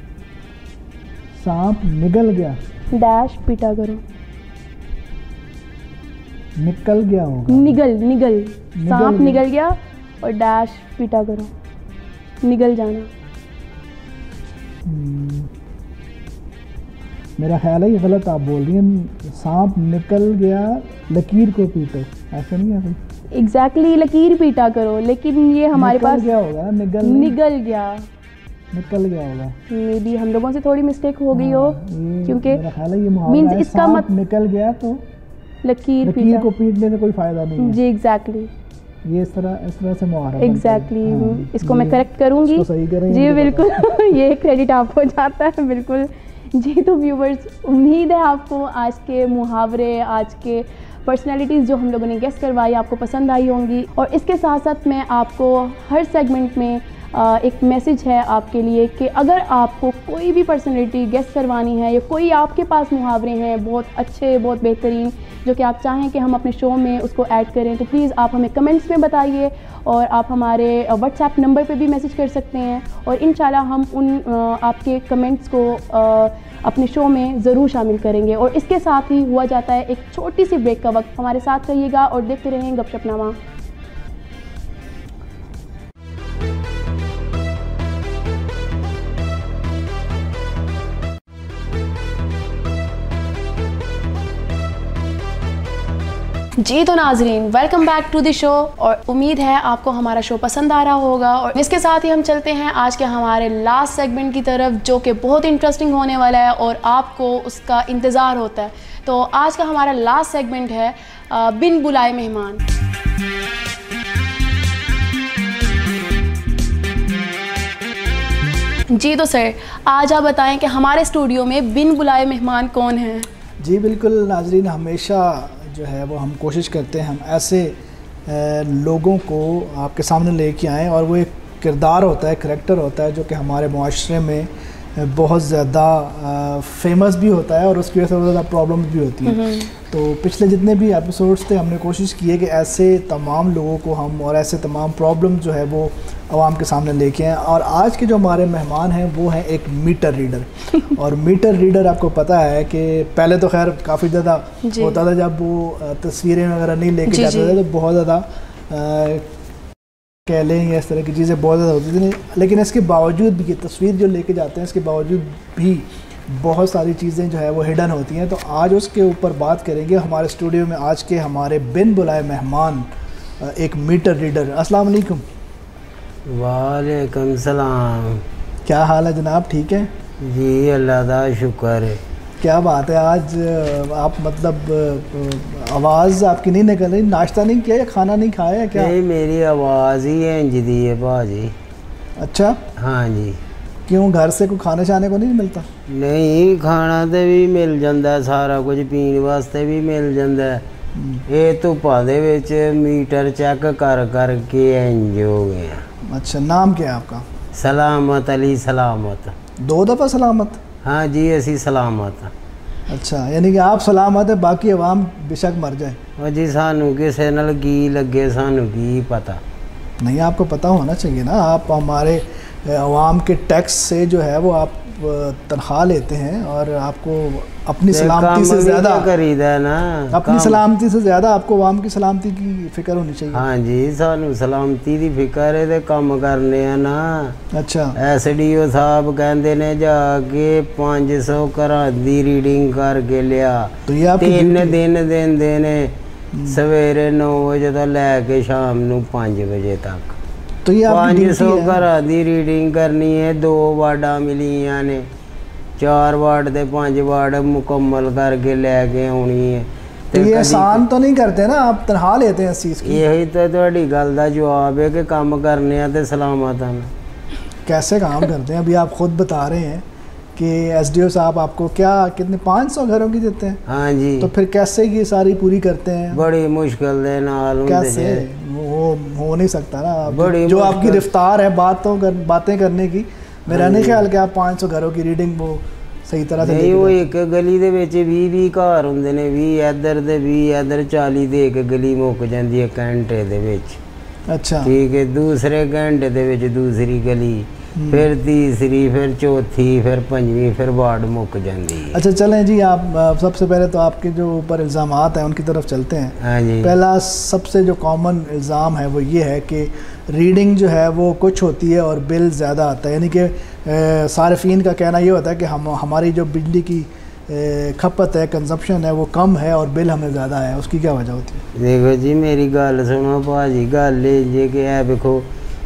सांप निगल गया डैश पीटा करो। निकल गया होगा। निगल सांप निगल गया और डैश पीटा करो, निगल जाना। मेरा ख्याल है ये गलत आप बोल रही हैं। सांप निकल गया लकीर को पीटो, ऐसा नहीं है? एग्जैक्टली लकीर पीटा करो, लेकिन ये हमारे पास क्या होगा? निगल गया होगा। मे बी हम लोगों से थोड़ी मिस्टेक हो गई हो, क्योंकि मेरा ख्याल है ये मुहावरा है, इसका सांप निकल गया तो लकीर को पीटने से कोई फायदा नहीं है। जी एग्जैक्टली ये इस तरह से मुहावरा एग्जैक्टली इसको मैं करेक्ट करूंगी। सही करेंगे जी बिल्कुल ये क्रेडिट आपको जाता है बिल्कुल जी। तो व्यूवर्स उम्मीद है आपको आज के मुहावरे, आज के पर्सनालिटीज़ जो हम लोगों ने गेस करवाई आपको पसंद आई होंगी। और इसके साथ साथ मैं आपको हर सेगमेंट में एक मैसेज है आपके लिए कि अगर आपको कोई भी पर्सनैलिटी गेस्ट करवानी है या कोई आपके पास मुहावरे हैं बहुत अच्छे, बहुत बेहतरीन, जो कि आप चाहें कि हम अपने शो में उसको ऐड करें, तो प्लीज़ आप हमें कमेंट्स में बताइए और आप हमारे व्हाट्सएप नंबर पे भी मैसेज कर सकते हैं और इंशाल्लाह हम उन आपके कमेंट्स को अपने शो में ज़रूर शामिल करेंगे। और इसके साथ ही हुआ जाता है एक छोटी सी ब्रेक का वक्त। हमारे साथ रहिएगा और देखते रहें गपशपनामा। जी तो नाजरीन, welcome back to the show और उम्मीद है आपको हमारा शो पसंद आ रहा होगा। और इसके साथ ही हम चलते हैं आज के हमारे लास्ट सेगमेंट की तरफ, जो कि बहुत इंटरेस्टिंग होने वाला है और आपको उसका इंतज़ार होता है। तो आज का हमारा लास्ट सेगमेंट है बिन बुलाए मेहमान। जी तो सर, आज आप बताएं कि हमारे स्टूडियो में बिन बुलाए मेहमान कौन हैं? जी बिल्कुल नाजरीन, हमेशा जो है वो हम कोशिश करते हैं हम ऐसे लोगों को आपके सामने लेके आएँ और वो एक किरदार होता है, करैक्टर होता है जो कि हमारे मुआशरे में बहुत ज़्यादा फेमस भी होता है और उसकी वजह से बहुत ज़्यादा प्रॉब्लम्स भी होती हैं। तो पिछले जितने भी एपिसोड्स थे हमने कोशिश की है कि ऐसे तमाम लोगों को हम और ऐसे तमाम प्रॉब्लम जो है वो आवाम के सामने लेके आएँ। और आज के जो हमारे मेहमान हैं वो हैं एक मीटर रीडर। और मीटर रीडर आपको पता है कि पहले तो खैर काफ़ी ज़्यादा होता था, जब वो तस्वीरें वगैरह नहीं लेके जाते थे तो बहुत ज़्यादा कह लें या इस तरह की चीज़ें बहुत ज़्यादा होती थी। लेकिन इसके बावजूद भी ये तस्वीर जो लेके जाते हैं इसके बावजूद भी बहुत सारी चीज़ें जो है वो हिडन होती हैं। तो आज उसके ऊपर बात करेंगे। हमारे स्टूडियो में आज के हमारे बिन बुलाए मेहमान एक मीटर रीडर। अस्सलाम वालेकुम। वालेकुम सलाम। क्या हाल है जनाब, ठीक है? जी अल्लाह का शुक्र है। क्या बात है, आज आप मतलब आवाज़ आपकी नहीं निकल रही, नाश्ता नहीं किया या खाना नहीं खाया क्या? नहीं, मेरी आवाज़ ही इंजदी है भाजी। अच्छा, हाँ जी। क्यों, घर से कोई खाने शाने को नहीं मिलता? नहीं, खाना तो भी मिल जाता है, सारा कुछ पीने वास्ते भी मिल जाता है। ये धुप्पा दे विच मीटर चेक कर करके इंज हो गया। अच्छा, नाम क्या है आपका? सलामत अली सलामत। 2 दफ़ा सलामत? हाँ जी, असी सलामत। अच्छा, यानी कि आप सलामत है, बाकी अवाम बेशक मर जाए। और जी सानू किसे नाल की लगे, सानू की पता नहीं, आपको पता होना चाहिए ना। आप हमारे अवाम के टैक्स से जो है वो आप तनख्वाह लेते हैं और आपको अपनी सलामती से ज़्यादा करीदा ना, अपनी सलामती से ज़्यादा आपको अवाम की सलामती की फ़िक्र होनी चाहिए। हाँ जी, सानू सलामती की फिक्र है तो काम करने है ना। अच्छा, SDO साहब कहते ने जाके 500 घरां दी रीडिंग करके लिया। तो ये आप 3 दिन देंदे ने, सवेरे 9 बजे तो लैके शाम नू 5 बजे तक। तो ये 500 घरां दी रीडिंग करनी है। 2 वार्डा मिलियां ने, 4 वार्ड दे 5 वार्ड मुकम्मल करके लैके आनी है। तो ये आसान तो नहीं करते ना, आप तनख्वाह लेते हैं इस चीज़ की। यही तो तुहाडी गल दा जवाब है कि काम करने ते सलामत हैं। कैसे काम करते हैं? अभी आप खुद बता रहे हैं कि SDO साहब आपको क्या कितने 500 घरों की देते हैं? हाँ जी। तो फिर कैसे ये सारी पूरी करते हैं? बड़ी मुश्किल दे नाल कैसे? वो हो नहीं सकता ना। जो आपकी रफ्तार है बातें करने की, मेरा नहीं ख्याल कि आप 500 घरों की रीडिंग वो सही तरह से नहीं। वो एक गली दे विच 20 घर हुंदे ने, 20 इधर ते 20 इधर, 40 दे एक गली मुक जांदी है घंटे दे विच। अच्छा, ठीक है। दूसरे घंटे दे विच दूसरी गली, फिर तीसरी, फिर चौथी, फिर 5वीं, फिर वार्ड मुक जाती है। अच्छा चलें जी, आप सबसे पहले तो आपके जो ऊपर इल्ज़ामात हैं उनकी तरफ चलते हैं। हाँ जी। पहला सबसे जो कॉमन इल्ज़ाम है वो ये है कि रीडिंग जो है वो कुछ होती है और बिल ज़्यादा आता है। यानी कि सारिफीन का कहना ये होता है कि हमारी जो बिजली की खपत है, कंजप्शन है, वो कम है और बिल हमें ज़्यादा है। उसकी क्या वजह होती है? देखो जी, मेरी गल सुनो भाजी। गल ये कि देखो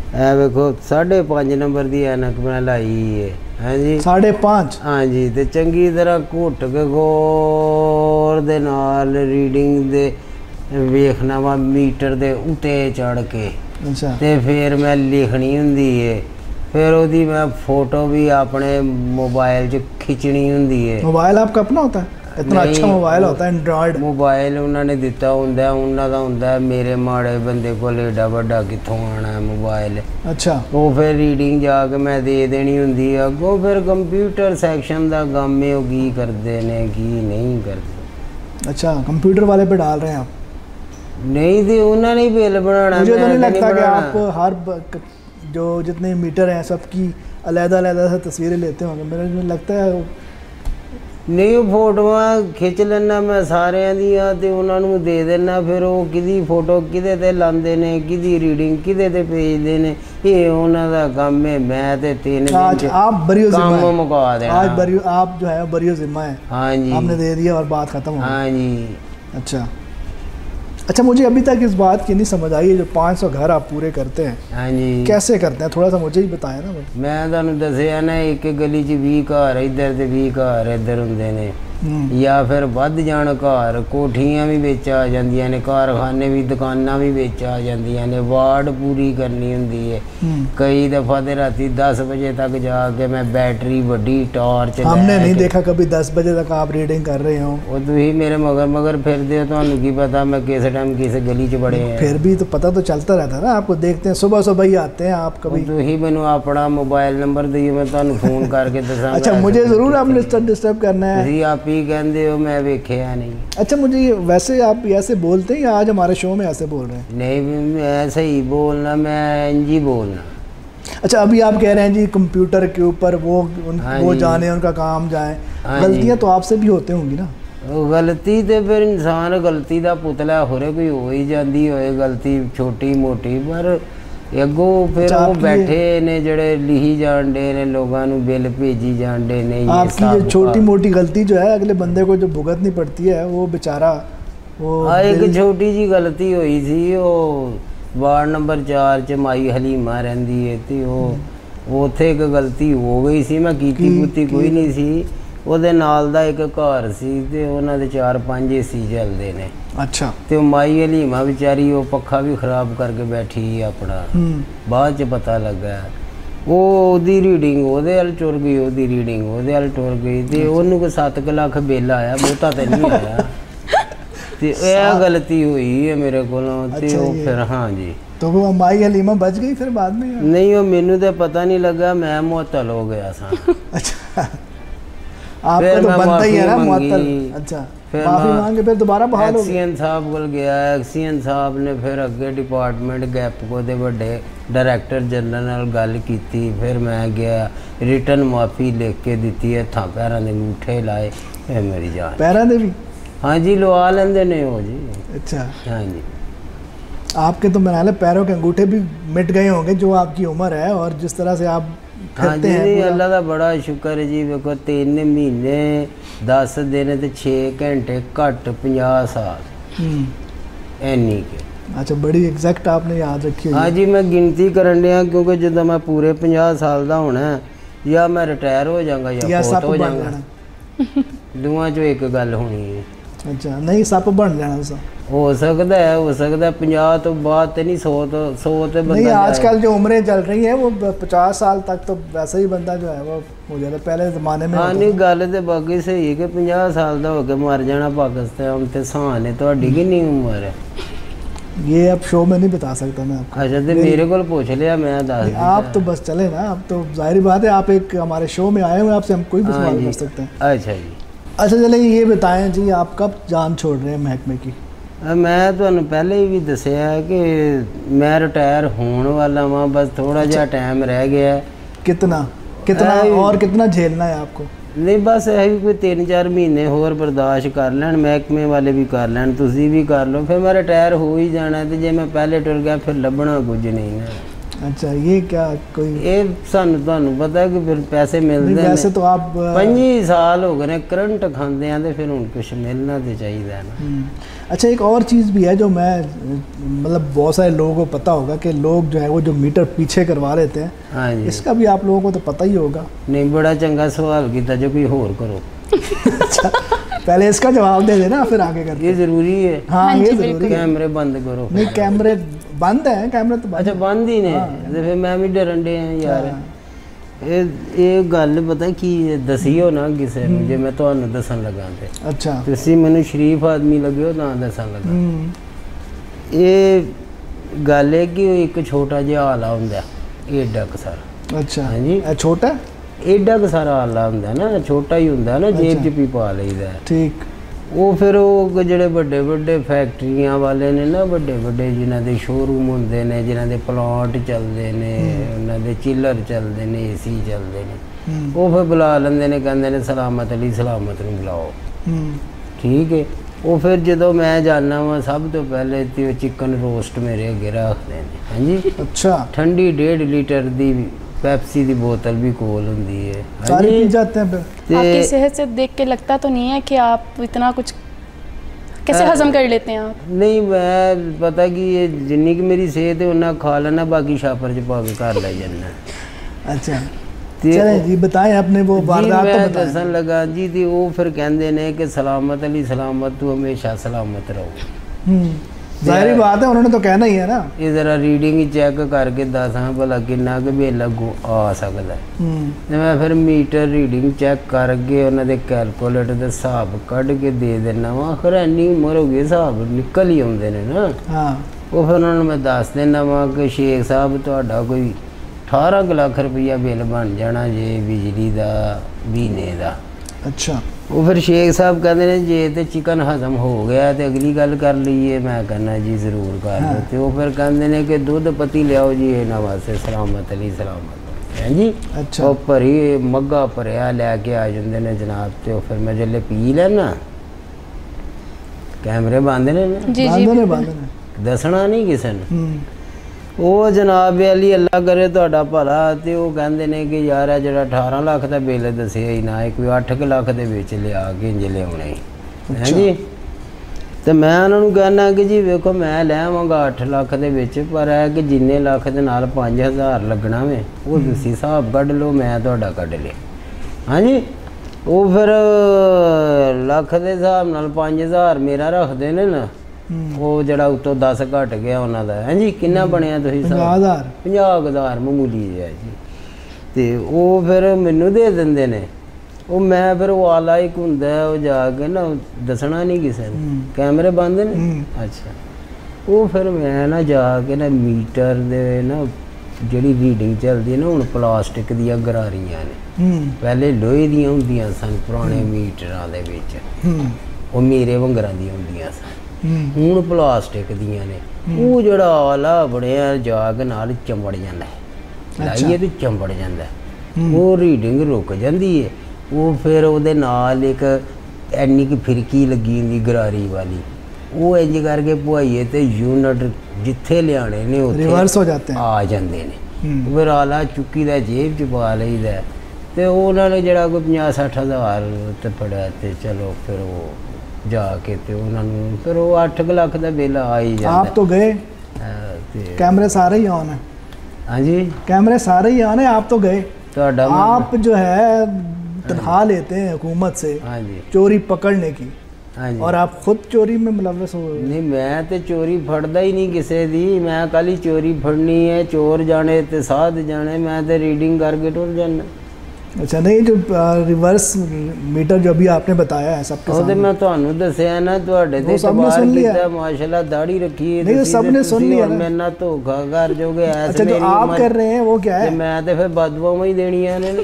5.5 नंबर की ऐनक मैं लाई है। हाँ जी, 5.5? हाँ जी। तो चंगी तरह घुट के गौर दे नाल रीडिंग दे वेखना वा मीटर दे उते चढ़ के। अच्छा। ते फिर मैं लिखनी हुंदी है, फिर ओदी मैं फोटो भी अपने मोबाइल च खिंचनी हुंदी है। मोबाइल आपका अपना होता है? इतना अच्छा मोबाइल होता है एंड्रॉयड। मोबाइल उन्होंने दिता होंगे, उन्होंने होंगे मेरे माड़े बंदे को एडा वड्डा कित्थों आना है मोबाइल। अच्छा वो फिर रीडिंग जाके मैं दे देनी होंगी, अगों फिर कंप्यूटर सैक्शन का काम है, वो की करते ने की नहीं करते। अच्छा कंप्यूटर वाले पे डाल रहे हैं आप? नहीं थी उन्होंने ही बिल बनाना। मुझे तो नहीं लगता कि आप हर जो जितने मीटर हैं सबकी अलग-अलग से तस्वीरें लेते होंगे, मेरे लगता है। नहीं फोटोआं खिंच लेना मैं सारिਆਂ ਦੀਆਂ ਤੇ ਉਹਨਾਂ ਨੂੰ ਦੇ ਦੇਣਾ, ਫਿਰ ਉਹ ਕਿਹਦੀ ਫੋਟੋ ਕਿਹਦੇ ਤੇ ਲਾਉਂਦੇ ਨੇ, ਕਿਹਦੀ ਰੀਡਿੰਗ ਕਿਹਦੇ ਤੇ ਭੇਜਦੇ ਨੇ, ਇਹ ਉਹਨਾਂ ਦਾ ਕੰਮ ਹੈ। मैं तो 3 दिन आज आप बरियो काम मुका देना। आज बरियो आप जो है बरियो जिम्मा है। हाँ जी हमने दे दिया और बात खत्म हो गई। हाँ जी। अच्छा अच्छा, मुझे अभी तक इस बात की नहीं समझ आई है, जो 500 घर आप पूरे करते हैं, हाँ जी कैसे करते हैं, थोड़ा सा मुझे ही बताया ना। मैं तुहानू दसिया ना, एक गली च 20 घर इधर ते 20 घर इधर होंदे ने, या फिर वध जाण घर, कोठियां भी विच आ जांदियां ने, कारखाने भी दुकानां भी विच आ जांदियां ने, वार्ड पूरी करनी हुंदी है। कई दफ़ा ते राती 10 बजे तक जाके मैं बैटरी वड्डी टॉर्च हमने नहीं देखा कभी 10 बजे तक आप रीडिंग कर रहे हो। वो तुसीं मेरे मगर फिरदे हो, तुहानू की पता मैं किस टाइम किस गली च बड़े हैं। फिर भी तो पता तो चलता रहता है ना, आपको देखते हैं सुबह सुबह ही आते हैं आप कभी। तुसीं मैनू अपना मोबाइल नंबर दिओ, मैं तुहानू फोन करके दसांगा। अच्छा मुझे ज़रूर आप डिस्टर्ब करना है। तुसीं आप ही कहंदे हो, मैं वेखिया नहीं। अच्छा मुझे वैसे आप ऐसे बोलते हैं या आज हमारे शो में ऐसे बोल रहे हैं? नहीं मैं सही बोलना, मैं इंजी बोलना। अच्छा अभी आप कह रहे हैं जी कंप्यूटर के ऊपर वो जाने, उनका काम जाए, गलतियां तो आपसे भी होते होंगी ना? गलती तो फिर इंसान गलती का पुतला होरे कोई हो ही जाती होए गलती छोटी मोटी, पर अगो फिर वो बैठे ने जड़े लिखी जान डे ने, लोगों को बिल भेजी जान डे ने। आपकी ये छोटी मोटी गलती जो है अगले बंदे को जो भुगतनी पड़ती है, वो बेचारा वो एक छोटी जी गलती हुई सी, वो वार्ड नंबर 4 च माई हलीमा रहिंदी है, तो उत्थे एक गलती हो गई सी, मैं कीती कुत्ती कोई नहीं सी। ਉਹਦੇ ਨਾਲ ਦਾ ਇੱਕ ਘਰ ਸੀ ਤੇ ਉਹਨਾਂ ਦੇ 4-5 ਏਸੀ ਚੱਲਦੇ ਨੇ। ਅੱਛਾ ਤੇ ਉਹ ਮਾਈ ਹਲੀਮਾ ਵਿਚਾਰੀ ਉਹ ਪੱਖਾ ਵੀ ਖਰਾਬ ਕਰਕੇ ਬੈਠੀ ਆਪਣਾ। ਬਾਅਦ ਚ ਪਤਾ ਲੱਗਾ ਉਹਦੀ ਰੀਡਿੰਗ ਉਹਦੇ ਵੱਲ ਟੁਰ ਗਈ, ਉਹਦੀ ਰੀਡਿੰਗ ਉਹਦੇ ਵੱਲ ਟੁਰ ਗਈ, ਤੇ ਉਹਨੂੰ ਕੋਈ 7 ਲੱਖ ਬਿੱਲ ਆਇਆ, ਬਹੁਤਾ ਤਾਂ ਨਹੀਂ ਆਇਆ। ਤੇ ਇਹ ਗਲਤੀ ਹੋਈ ਹੈ ਮੇਰੇ ਕੋਲੋਂ। ਤੇ ਉਹ ਫਿਰ हाँ जी तो वो माई हलीमा बच गई फिर बाद में? नहीं वो मैनू तो पता नहीं लगा, मैं मुअत्तल हो गया सा। अच्छा आपका तो बनता ही है ना मुअत्तल। अच्छा फिर माफी मांगे फिर दोबारा बहाल हो गए? एक्सीएन साहब को गया, एक्सीएन साहब ने फिर अगे डिपार्टमेंट गैपको दे बड़े डायरैक्टर जनरल नाल गल कीती, फिर मैं गया रिटर्न माफ़ी लिख के दी, हत्थां पैरां दे अंगूठे लाए, मेरी जान। पैरां दे भी? हाँ जी लवा लेंदे ने वो जी। अच्छा हाँ जी आपके तो मेरे पैरों के अंगूठे भी मिट गए होंगे जो आपकी उम्र है और जिस तरह से आप हाँ जी। अल्लाह का बड़ा शुक्र है जी। देखो 3 महीने 10 दिन ते 6 घंटे घट 50 साल एनी के। अच्छा बड़ी एग्जैक्ट आपने याद रखी है। हाँ जी मैं गिनती करन दिया, क्योंकि जो मैं पूरे 50 साल का होना या मैं रिटायर हो जाऊंगा या फौत हो जाऊंगा, दोवां चों एक गल होनी है। अच्छा नहीं सप बन जाना हो सकता है 50 तो बाद तो नहीं 100 तो नहीं। आजकल जो उम्रें चल रही हैं वो 50 साल तक तो वैसे ही बंदा जो है वो हो जाता, पहले ज़माने में। हाँ नहीं गल तो बाकी सही है कि 50 साल का होकर मर जाना पाकिस्तान ते सहान है। तो कितनी उम्र है ये अब शो में नहीं बता सकता मैं आपको। अच्छा तो मेरे को पूछ लिया, मैं दस आप तो बस चले ना, आप तो जाहिर बात है आप एक हमारे शो में आए हुए, आपसे हम कोई भी सवाल कर सकते हैं। अच्छा जी। अच्छा चले ये बताएं जी आप कब जान छोड़ रहे हैं महकमे की? मैं तो पहले ही भी दसिया कि मैं रिटायर होने वाला वहाँ, बस थोड़ा जहा टाइम रह गया। कितना और कितना झेलना है आपको? नहीं बस यही कोई 3-4 महीने होर बर्दाश्त कर लैन, महकमे वाले भी कर लैन, तुसी भी कर लो, फिर मैं रिटायर हो ही जाना। तो जे मैं पहले टुर गया फिर लभना कुछ नहीं ना। अच्छा ये क्या कोई ये सानू तुहानू पता है कि फिर पैसे मिलते हैं। वैसे तो आप 25 साल हो गए करंट खाते हैं, तो फिर उन कुछ मिलना तो चाहिए ना। अच्छा एक और चीज़ भी है जो मैं मतलब बहुत सारे लोगों को पता होगा कि लोग जो है वो जो मीटर पीछे करवा लेते हैं। हाँ जी इसका भी आप लोगों को तो पता ही होगा। नहीं बड़ा चंगा सवाल किया, जो कोई होर करो। अच्छा पहले इसका जवाब दे देना फिर आगे करते। ये जरूरी है। हाँ ये जरूरी है। कैमरे बंद करो। नहीं कैमरे बंद है, कैमरे तो अच्छा बंद ही नहीं। तो फिर मैं भी डरन डे हैं यार। ਇਹ ਗੱਲ ਪਤਾ ਕੀ ਦਸੀਓ ਨਾ ਕਿਸੇ ਨੂੰ, ਜੇ ਮੈਂ ਤੁਹਾਨੂੰ ਦੱਸਣ ਲੱਗਾ ਤੇ ਅੱਛਾ ਤੁਸੀਂ ਮੈਨੂੰ ਸ਼ਰੀਫ ਆਦਮੀ ਲੱਗਿਓ ਤਾਂ ਦੱਸਣ ਲੱਗਾ। ਇਹ ਗੱਲ ਹੈ ਕਿ ਉਹ ਇੱਕ ਛੋਟਾ ਜਿਹਾ ਆਲਾ ਹੁੰਦਾ ਏਡਾ ਕੁ ਸਾਰਾ। ਅੱਛਾ ਹਾਂਜੀ ਇਹ ਛੋਟਾ ਏਡਾ ਕੁ ਸਾਰਾ ਆਲਾ ਹੁੰਦਾ ਨਾ, ਛੋਟਾ ਹੀ ਹੁੰਦਾ ਨਾ, ਜੇਬ 'ਚ ਵੀ ਪਾ ਲਈਦਾ। ਠੀਕ। ਉਹ ਫਿਰ ਉਹ ਜਿਹੜੇ ਵੱਡੇ ਵੱਡੇ ਫੈਕਟਰੀਆਂ ਵਾਲੇ ਨੇ ਨਾ, ਵੱਡੇ ਵੱਡੇ ਜਿਨ੍ਹਾਂ ਦੇ ਸ਼ੋਰੂਮ ਹੁੰਦੇ ਨੇ, ਜਿਨ੍ਹਾਂ ਦੇ ਪਲਾਂਟ ਚੱਲਦੇ ਨੇ, ਉਹਨਾਂ ਦੇ ਚਿੱਲਰ ਚੱਲਦੇ ਨੇ, ਏਸੀ ਚੱਲਦੇ ਨੇ, ਉਹ ਫਿਰ ਬੁਲਾ ਲੈਂਦੇ ਨੇ, ਕਹਿੰਦੇ ਨੇ ਸਲਾਮਤ ਅਲੀ ਸਲਾਮਤ ਨੂੰ ਬੁਲਾਓ। ਠੀਕ ਹੈ। ਉਹ ਫਿਰ ਜਦੋਂ ਮੈਂ ਜਾਣਾ ਵਾ ਸਭ ਤੋਂ ਪਹਿਲੇ ਤੇ ਉਹ ਚਿਕਨ ਰੋਸਟ ਮੇਰੇ ਅੱਗੇ ਰੱਖਦੇ ਨੇ। ਹਾਂਜੀ ਅੱਛਾ। ਠੰਡੀ 1.5 ਲੀਟਰ ਦੀ पेप्सी की बोतल भी कोल होती है। सारे पी जाते हैं फिर। आपकी सेहत से देख के लगता तो नहीं है कि आप इतना कुछ कैसे हजम कर लेते हैं आप? नहीं मैं पता कि ये जिन्नी की मेरी सेहत है उन्ना खा लेना, बाकी शापर च पा के घर ले जाना। अच्छा चलें जी बताएं अपने वो वारदात तो बताएं। दसन लगा जी थी वो फिर कहते हैं कि सलामत अली सलामत तू हमेशा सलामत रहो। जाहिर बात है उन्होंने तो कहना ही है ना। ये जरा रीडिंग ही चेक करके दस हाँ भला किन्ना के बेला आ सकता है। मैं फिर मीटर रीडिंग चेक करके उन्होंने कैलकुलेटर के हिसाब कढ़ के दे देना वा। आखिर इन्नी उम्र हो गई हिसाब निकल ही आते हैं ना। वो फिर उन्होंने मैं दस देना वा कि शेख साहब तुहाडा कोई 18 लाख रुपया बिल बन जाना जे बिजली का महीने का। अच्छा। वो फिर शेख साहब कहते हैं जे तो चिकन हजम हो गया तो अगली गल कर लीए। मैं कहना जी जरूर कर लो। तो वो फिर कहते हैं कि दुध पत्ती लियाओ जी इन्होंने वास्ते सलामत अली सलामत है जी। अच्छा। वो भरी मग्गा भरिया लैके आ जाते हैं जनाब। तो फिर मैं जल्ले पी लेना कैमरे बंद ने दसना नहीं किसी ने। वो जनाब अली अल्लाह करे तुहाडा भला। तो वो कहते हैं कि यार है जो 18 लाख का बिल दसिया ही ना कोई 8 लाख के विच लिया के इंज लियाने है जी। तो मैं उन्होंने कहना कि जी वेखो मैं लैवांगा 8 लाख के विच पर है कि जिन्ने लाख के नाल 5000 लगना वे वो तुसीं हिसाब कढ़ लो मैं तुहाडा कढ़ लिया। हाँ जी। वो फिर लाख के हिसाब नाल 5000 मेरा रखते हैं ना। वो जड़ा उतो 10 घट गया उन्होंने है जी। किन्ना बनया 50,000 मामूली है जी। तो वो फिर मैनू दे देंगे ने। वो मैं फिर वो आला एक होंदा है वो जाके ना दसना नहीं किसी ने कैमरे बंद ने। अच्छा। वो फिर मैं ना जाके ना मीटर दे ना जी रीडिंग चलती है ना हुण प्लास्टिक दियां गरारियां ने। पहले लोहे दियां हुंदियां सन पुराने मीटरां दे विच। वो मेरे वंगरां दियां हुंदियां सन। हूँ प्लास्टिक दियां ने। वो जड़ा आला बड़िया जाग नाल चंबड़ जाता है लाइए तो चंबड़ जाता है। वो रीडिंग रुक जाती है। वो फिर वो नाल एक एनी की फिरकी लगी होंगी गरारी वाली। वो इंज करके पुआइए तो यूनिट जिथे लियाने ने रिवर्स हो जाते हैं आ जाते हैं। फिर आला चुकी दा जेब च पा लईदा। तो उन्होंने जड़ा कोई 50-60 हज़ार तो फड़िया तो चलो फिर वो जाके तो उन्होंने फिर वो 8 लाख का बिल आ ही जाता। आप तो गए कैमरे सारे ही ऑन है। हाँ जी कैमरे सारे ही ऑन है। आप तो गए तो आप जो है तनख्वाह लेते हैं हुकूमत से। हाँ जी चोरी पकड़ने की। हाँ जी। और आप खुद चोरी में मुलव्वस हो। नहीं मैं तो चोरी फड़दा ही नहीं किसी दी। मैं कल चोरी फड़नी है चोर जाने तो साध जाने मैं तो रीडिंग करके टुर जाना। अच्छा नहीं जो रिवर्स मीटर जो अभी आपने बताया है सबके सामने मैं तुहानू दसिया ना तुहाडे ते सबने सुन लिया माशाल्लाह दाढ़ी रखी है नहीं सबने सुन लिया ना। मैं ना धोखा कर जोगे ऐसे। अच्छा जो आप कर रहे हैं वो क्या है? मैं तो फिर बददुआवां ही देनियां ने।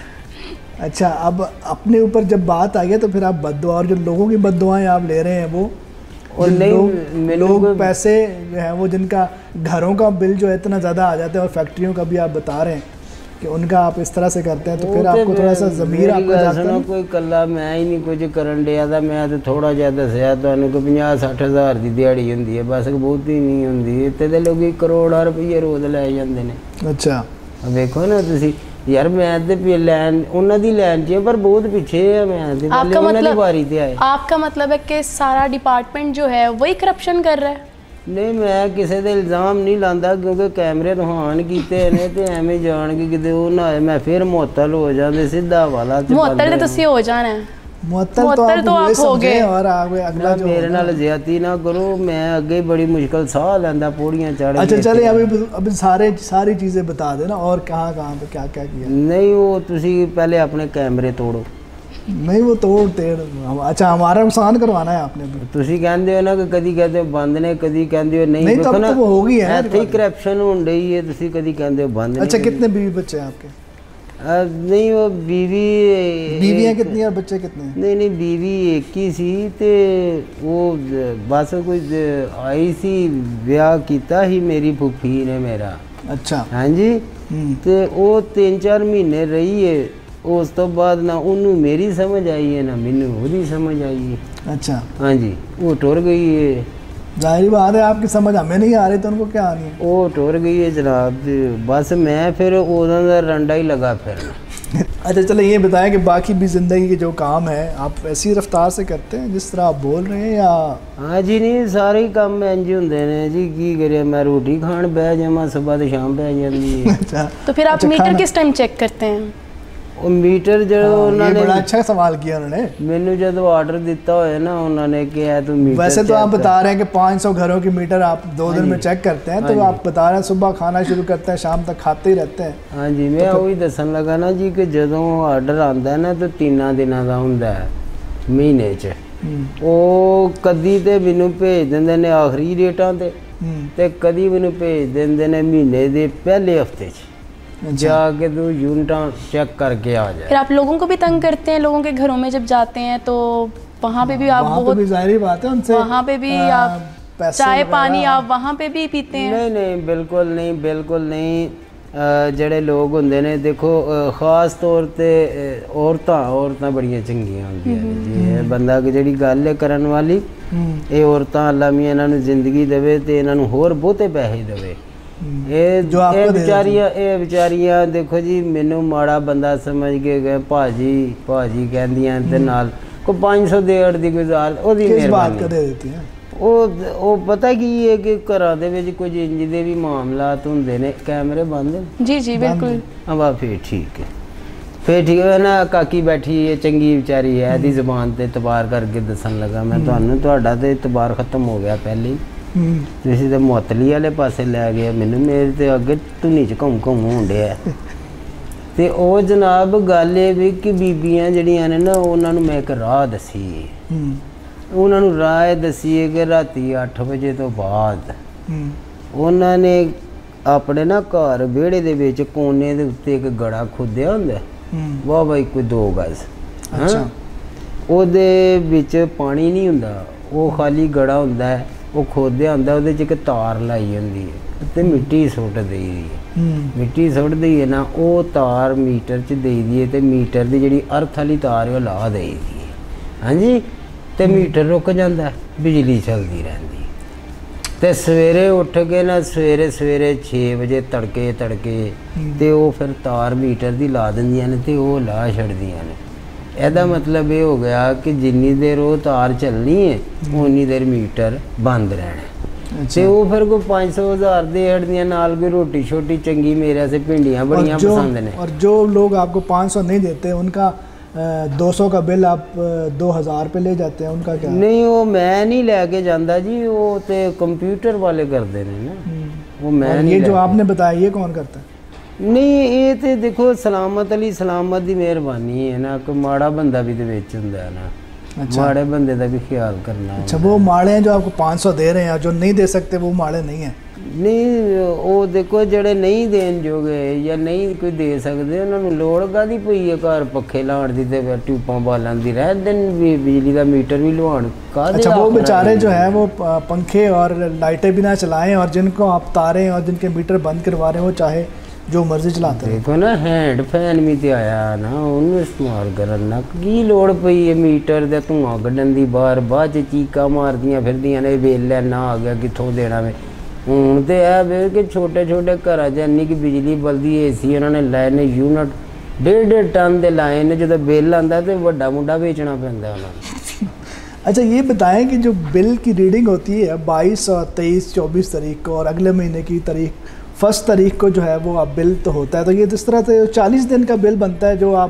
अच्छा अब अपने ऊपर जब बात आ गया तो फिर आप बददुआ और जो लोगों की बददुआएं आप ले रहे हैं वो और लोग पैसे जो है वो जिनका घरों का बिल जो है इतना ज़्यादा आ जाता है और फैक्ट्रियों का भी आप बता रहे हैं कि उनका आप इस तरह से करते हैं तो फिर आपको थोड़ा सा ज़मीर आपको जाता है। कोई कला मैं ही नहीं कुछ करन दिया था। मैं तो थोड़ा जिहा दसिया तुहानू कोई 50-60 हज़ार की दिहाड़ी होंदी है बस बहुत ही नहीं होंदी। इत्थे ते लोग करोड़ रुपये रोज़ लै जांदे ने। अच्छा देखो ना तुसी यार मैं तो लैन उन्हां दी लैन च पर बहुत पीछे है। मैं आपका मतलब बारी ते आए। आपका मतलब है कि सारा डिपार्टमेंट जो है वही करप्शन कर रहा है? नहीं मैं किसी दे इल्ज़ाम नहीं लांदा क्योंकि कैमरे रुहान कीते ने ते एवें जान के किते वो ना मैं फिर मुअत्तल हो जांदे सीधा वाला मुअत्तल ते तुसी हो जाना है। मुअत्तल तो आप हो गए और अगला जो मेरे नाल ज्यादती ना करो, मैं अगे बड़ी मुश्किल साह लैंदा पौड़ियां चढ़। अच्छा चले अभी सारी चीज़ें बता देना और कहाँ पे क्या क्या किया। नहीं वो तुसी पहले अपने कैमरे तोड़ो। नहीं वो तोड़ तेड़, अच्छा हमारा नुकसान करवाना है आपने भी। तुसी कहंदे हो ना कि कदी कहते हो बंद ने, कदी कहंदे हो नहीं, देखो ना वो हो गई है ऐसे करप्शन होन रही है, तुसी कदी कहंदे हो बंद नहीं। अच्छा कितने बीवी बच्चे हैं आपके? नहीं वो बीवियां कितनी है और बच्चे कितने हैं? नहीं बीवी एक ही सी ते वो बस कोई आई सी ब्याह कीता ही मेरी फुफी ने मेरा। अच्छा हाँ जी, ते वो 3-4 महीने रही है, उस तो बाद ना उन्होंने मेरी समझ आई है ना मैंने उसकी समझ आई है। अच्छा हाँ जी, वो टुर गई है। जाहिर बात है आपकी समझ हमें नहीं आ रही तो उनको क्या आनी है। वो टुर गई है जनाब, बस मैं फिर उधर रंडा ही लगा फिर। अच्छा चलो ये बताएं कि बाकी भी ज़िंदगी के जो काम है आप ऐसी रफ्तार से करते हैं जिस तरह आप बोल रहे हैं, या? हाँ जी नहीं सारे ही काम इंज होंगे ने जी, की करे मैं रोटी खान बह जावा सुबह तो शाम बह जाती है। अच्छा तो फिर आप मीटर किस टाइम चेक करते हैं? वो मीटर जो उन्होंने बड़ा अच्छा सवाल किया उन्होंने, मैंने जो ऑर्डर दिता हो ना उन्होंने क्या है तो मीटर। वैसे तो आप बता रहे हैं कि 500 घरों की मीटर आप 2 दिन में चेक करते हैं, तो आप बता रहे हैं सुबह खाना शुरू करते हैं शाम तक खाते ही रहते हैं। हाँ जी मैं वही दसन लगा ना जी कि जो ऑर्डर आता है ना तो 3 दिनों का होंगे महीने च, वो कदी तो मैनू भेज देंगे ने आखिरी डेटा ते कदी मैनू भेज देंगे ने महीने के पहले हफ्ते च जाके तो यूनिट चेक करके आ जाए। फिर आप लोगों को भी तंग करते हैं, लोगों के घरों में जब जाते हैं तो वहाँ पे भी आप बहुत जाहिर बात है उनसे, वहाँ पे भी आप चाय पानी आप वहाँ पे भी पीते हैं? नहीं नहीं बिल्कुल नहीं, बिल्कुल नहीं। जड़े लोग होंगे ने देखो खास तौर पर औरतां बड़ियां चंगियां होंदियां जी, बंदा जी गल है करन वाली, ये औरतां अल्लाह मियां इन्हां नूं जिंदगी देवे ते इन्हां नूं होर बहुते पैसे देवे। ये बेचारियां देखो जी मैनू माड़ा बंदा समझ के गए भाजी कहंदियां ते नाल को 500 देड़ दी गुजार ओदी मेहरबानी। वो पता की है कि घरां दे विच कुछ इंज दे भी मामलात हुंदे ने। कैमरे बंद? जी जी बिल्कुल। अब फिर ठीक है ना। काकी बैठी है चंगी बेचारी है, दी ज़बान ते इतबार करके दसन लगा मैं तुहानू, तुहाडा ते इतबार खत्म हो गया पहले ही, तुसीं ते मुअत्तली वाले पासे लै गए मैनू, मेरे ते अगे धुनी च घूम होण डिया। ते ओह जनाब गल ये भी कि बीबियां जड़ियां ने ना उन्हां नूं मैं एक राह दसी, उन्हां नूं राह दसी है कि राती 8 बजे तो बाद उन्हां ने अपने ना घर विहड़े दे विच कोने दे उत्ते एक गड़ा खोदिया हुंदा, वाह भाई कोई 2 गज। अच्छा ओहदे विच पानी नहीं हुंदा, ओह खाली गड़ा हुंदा है, वो खोदिया हुंदा, ओहदे च एक तार लाई हुंदी है ते मिट्टी सुट देई दी है, मिट्टी सुट दी है ना, वो तार मीटर च देई दी है ते मीटर दी जिहड़ी अर्थ वाली तार है ला देई दी है। हाँ जी, ते मीटर रुक जाता है, बिजली चलती रहती ते सवेरे उठ के ना सवेरे 6 बजे तड़के ते वो फिर तार मीटर दी ला दिंदियां ने ते वो ला छड़दियां ने। ਇਹਦਾ मतलब ये हो गया कि जिन्नी देर वो तार चलनी है उन्नी देर मीटर बंद रहना। ते वो फिर कोई 500,000 देड़ दियां नाल कोई रोटी छोटी चंगी मेरे से भिंडियां बड़ियां पसंद ने। और जो लोग आपको 500 नहीं देते उनका 200 का बिल आप 2000 पे ले जाते हैं, उनका क्या? नहीं वो मैं नहीं लैके जाता जी, वो तो कंप्यूटर वाले करते हैं ना, वो मैं नहीं। ये जो आपने बताया ये कौन करता है? नहीं ये तो देखो सलामत अली सलामत की मेहरबानी है ना, कोई माड़ा बंदा भी तो विच हुंदा है ना। अच्छा। माड़े बंदे का भी ख्याल करना। अच्छा वो माड़े हैं जो आपको 500 दे रहे हैं, जो नहीं दे सकते वो माड़े नहीं हैं? नहीं वो देखो जड़े नहीं देन जोगे या नहीं कोई दे सकते उन्होंने लोड़ कादी पई है घर पखे लाण दी ते ट्यूबां बालन दी रह दिन भी बिजली का मीटर भी लवाण कादे। अच्छा वो बेचारे जो है वो पंखे और लाइटें भी ना चलाएं और जिनको आप तारें और जिनके मीटर बंद करवा रहे हैं वो चाहे जो मर्जी चलाते हैं। देखो ना हैंड फैन भी तो आया ना, उन्होंने इस्तेमाल करना की लोड़ पई है मीटर दे धुआं कड्ढन दी बाद चीका मारदियां फिरदियां ने वेला ना आ गया कित्थों देना वे। हूँ तो है वे कि छोटे छोटे घर च इन्नी की बिजली बलदी AC उन्होंने लाए ने यूनिट 1.5 टन के लाए ने, जो बिल आता तो वड्डा मुंडा बेचना पैंदा उन्होंने। अच्छा ये बताएं कि जो बिल की रीडिंग होती है 22 और 23 24 तारीख को और अगले महीने की तारीख 1 तारीख को जो है वो आप बिल तो होता है, तो ये जिस तरह से 40 दिन का बिल बनता है जो आप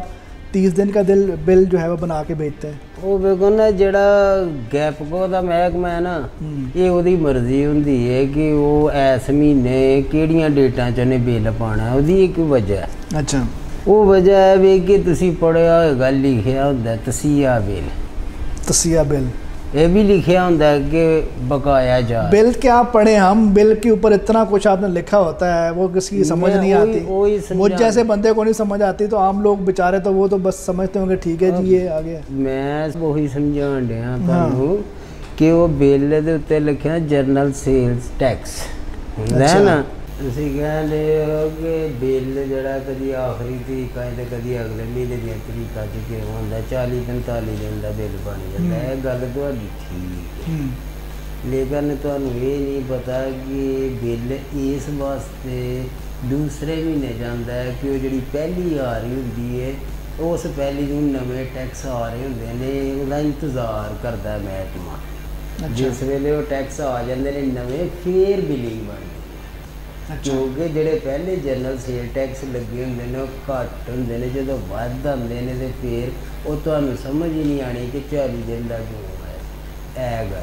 30 दिन का बिल जो है वो बना के भेजते हैं। ਉਹ ਵੇਖੋ ਨਾ ਜਿਹੜਾ ਗੈਪਕੋ ਦਾ ਮਹਿਕਮਾ ਹੈ ਨਾ, ਇਹ ਉਹਦੀ ਮਰਜ਼ੀ ਹੁੰਦੀ ਹੈ ਕਿ ਉਹ ਇਸ ਮਹੀਨੇ ਕਿਹੜੀਆਂ ਡੇਟਾਂ 'ਚ ਉਹਨੇ ਬਿੱਲ ਪਾਉਣਾ, ਉਹਦੀ ਇੱਕ ਵਜ੍ਹਾ। ਅੱਛਾ, ਉਹ ਵਜ੍ਹਾ ਹੈ ਵੀ ਕਿ ਤੁਸੀਂ ਪੜ੍ਹਿਆ ਹੋਏਗਾ ਲਿਖਿਆ ਹੁੰਦਾ ਤਸੀਹਾ ਬਿੱਲ। तसिया बिल ये भी लिखा होता है कि बकाया जा। बिल क्या पढ़े हम, बिल के ऊपर इतना कुछ आपने लिखा होता है वो किसी की समझ नहीं आती। मुझ जैसे बंदे को नहीं समझ आती, तो आम लोग बेचारे तो वो तो बस समझते होंगे ठीक है जी ये आ गया। मैं वही समझाण दिया तुहानू कि वो बिल दे उत्ते लिखिया जर्नल सेल्स टैक्स है ना। ਤੁਸੀਂ ਕਹਿੰਦੇ ਹੋ ਕਿ ਬਿੱਲ ਜਿਹੜਾ ਕਦੀ ਆਖਰੀ ਤਰੀਕਾ ਤੇ ਕਦੀ ਅਗਲੇ ਮਹੀਨੇ ਦੀਆਂ ਤਰੀਕਾਂ 'ਚ ਕਿਉਂ ਹੁੰਦਾ, 40-45 ਦਿਨ ਦਾ ਬਿੱਲ ਬਣ ਜਾਂਦਾ। ਇਹ ਗੱਲ ਤੁਹਾਡੀ ਠੀਕ ਹੈ, ਲੇਕਿਨ ਤੁਹਾਨੂੰ ਇਹ ਨਹੀਂ ਪਤਾ ਕਿ ਬਿੱਲ ਇਸ ਵਾਸਤੇ ਦੂਸਰੇ ਮਹੀਨੇ ਜਾਂਦਾ ਹੈ ਕਿ ਉਹ ਜਿਹੜੀ ਪਹਿਲੀ ਆ ਰਹੀ ਹੁੰਦੀ ਹੈ ਉਸ ਪਹਿਲੀ ਨੂੰ ਨਵੇਂ ਟੈਕਸ ਆ ਰਹੇ ਹੁੰਦੇ ਨੇ, ਉਹਦਾ ਇੰਤਜ਼ਾਰ ਕਰਦਾ ਮਹਿਕਮਾ। ਜਿਸ ਵੇਲੇ ਉਹ ਟੈਕਸ ਆ ਜਾਂਦੇ ਨੇ ਨਵੇਂ, ਫਿਰ ਬਿਲਿੰਗ ਬਣਦੀ। क्योंकि जोड़े पहले जनरल सेल टैक्स लगे होंगे ने घट होंगे ने, जो वध आते हैं तो फिर वो तुहानू समझ ही नहीं आनी कि 40 दिन का क्यों है। यह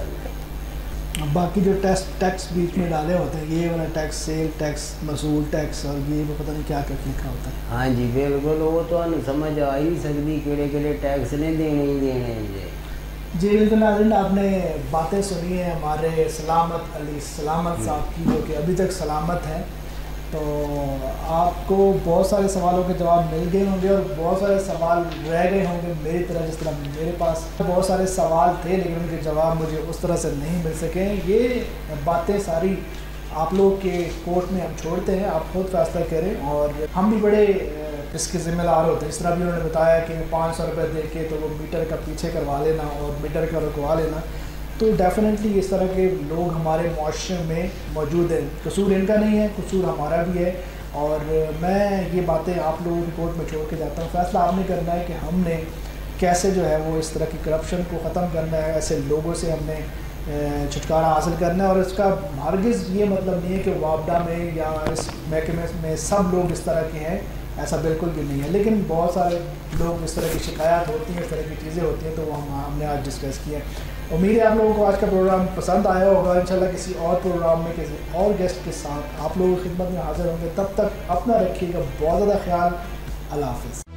गल बाकी जो टैक्स बीच में डाले होते हैं, ये वाला टैक्स, सेल टैक्स, मसूल टैक्स और ये पता नहीं क्या क्या लिखा होता है। हाँ जी बिल्कुल, वो तुहानू समझ आ ही नहीं सकती किहड़े टैक्स ने देने ही देने जी। जी बिल्कुल नाज़रीन, आपने बातें सुनी है हमारे सलामत अली सलामत साहब की, जो कि अभी तक सलामत हैं। तो आपको बहुत सारे सवालों के जवाब मिल गए होंगे और बहुत सारे सवाल रह गए होंगे मेरी तरह, जिस तरह मेरे पास बहुत सारे सवाल थे लेकिन उनके जवाब मुझे उस तरह से नहीं मिल सके। ये बातें सारी आप लोग के कोर्ट में हम छोड़ते हैं, आप खुद फैसला करें और हम भी बड़े इसके ज़िम्मेदार होते हैं। इस तरह भी उन्होंने बताया कि 500 रुपये दे के तो वो मीटर का पीछे करवा लेना और मीटर का रुकवा लेना, तो डेफिनेटली इस तरह के लोग हमारे मुआशरे में मौजूद हैं। कसूर इनका नहीं है, कसूर हमारा भी है। और मैं ये बातें आप लोगों की कोर्ट में छोड़ के जाता हूँ। फैसला आपने करना है कि हमने कैसे जो है वो इस तरह की करप्शन को ख़त्म करना है, ऐसे लोगों से हमने छुटकारा हासिल करना है। और इसका हरगिज़ ये मतलब नहीं है कि वापडा में या इस महकमे में सब लोग इस तरह के हैं, ऐसा बिल्कुल भी नहीं है। लेकिन बहुत सारे लोग इस तरह की शिकायत होती हैं, इस तरह की चीज़ें होती हैं, तो वो हमने आज डिस्कस किया। उम्मीद है आप लोगों को आज का प्रोग्राम पसंद आया होगा। इंशाल्लाह किसी और प्रोग्राम में किसी और गेस्ट के साथ आप लोगों की खिदमत में हाजिर होंगे। तब तक अपना रखिएगा बहुत ज़्यादा ख्याल। अल्लाह हाफ़िज़।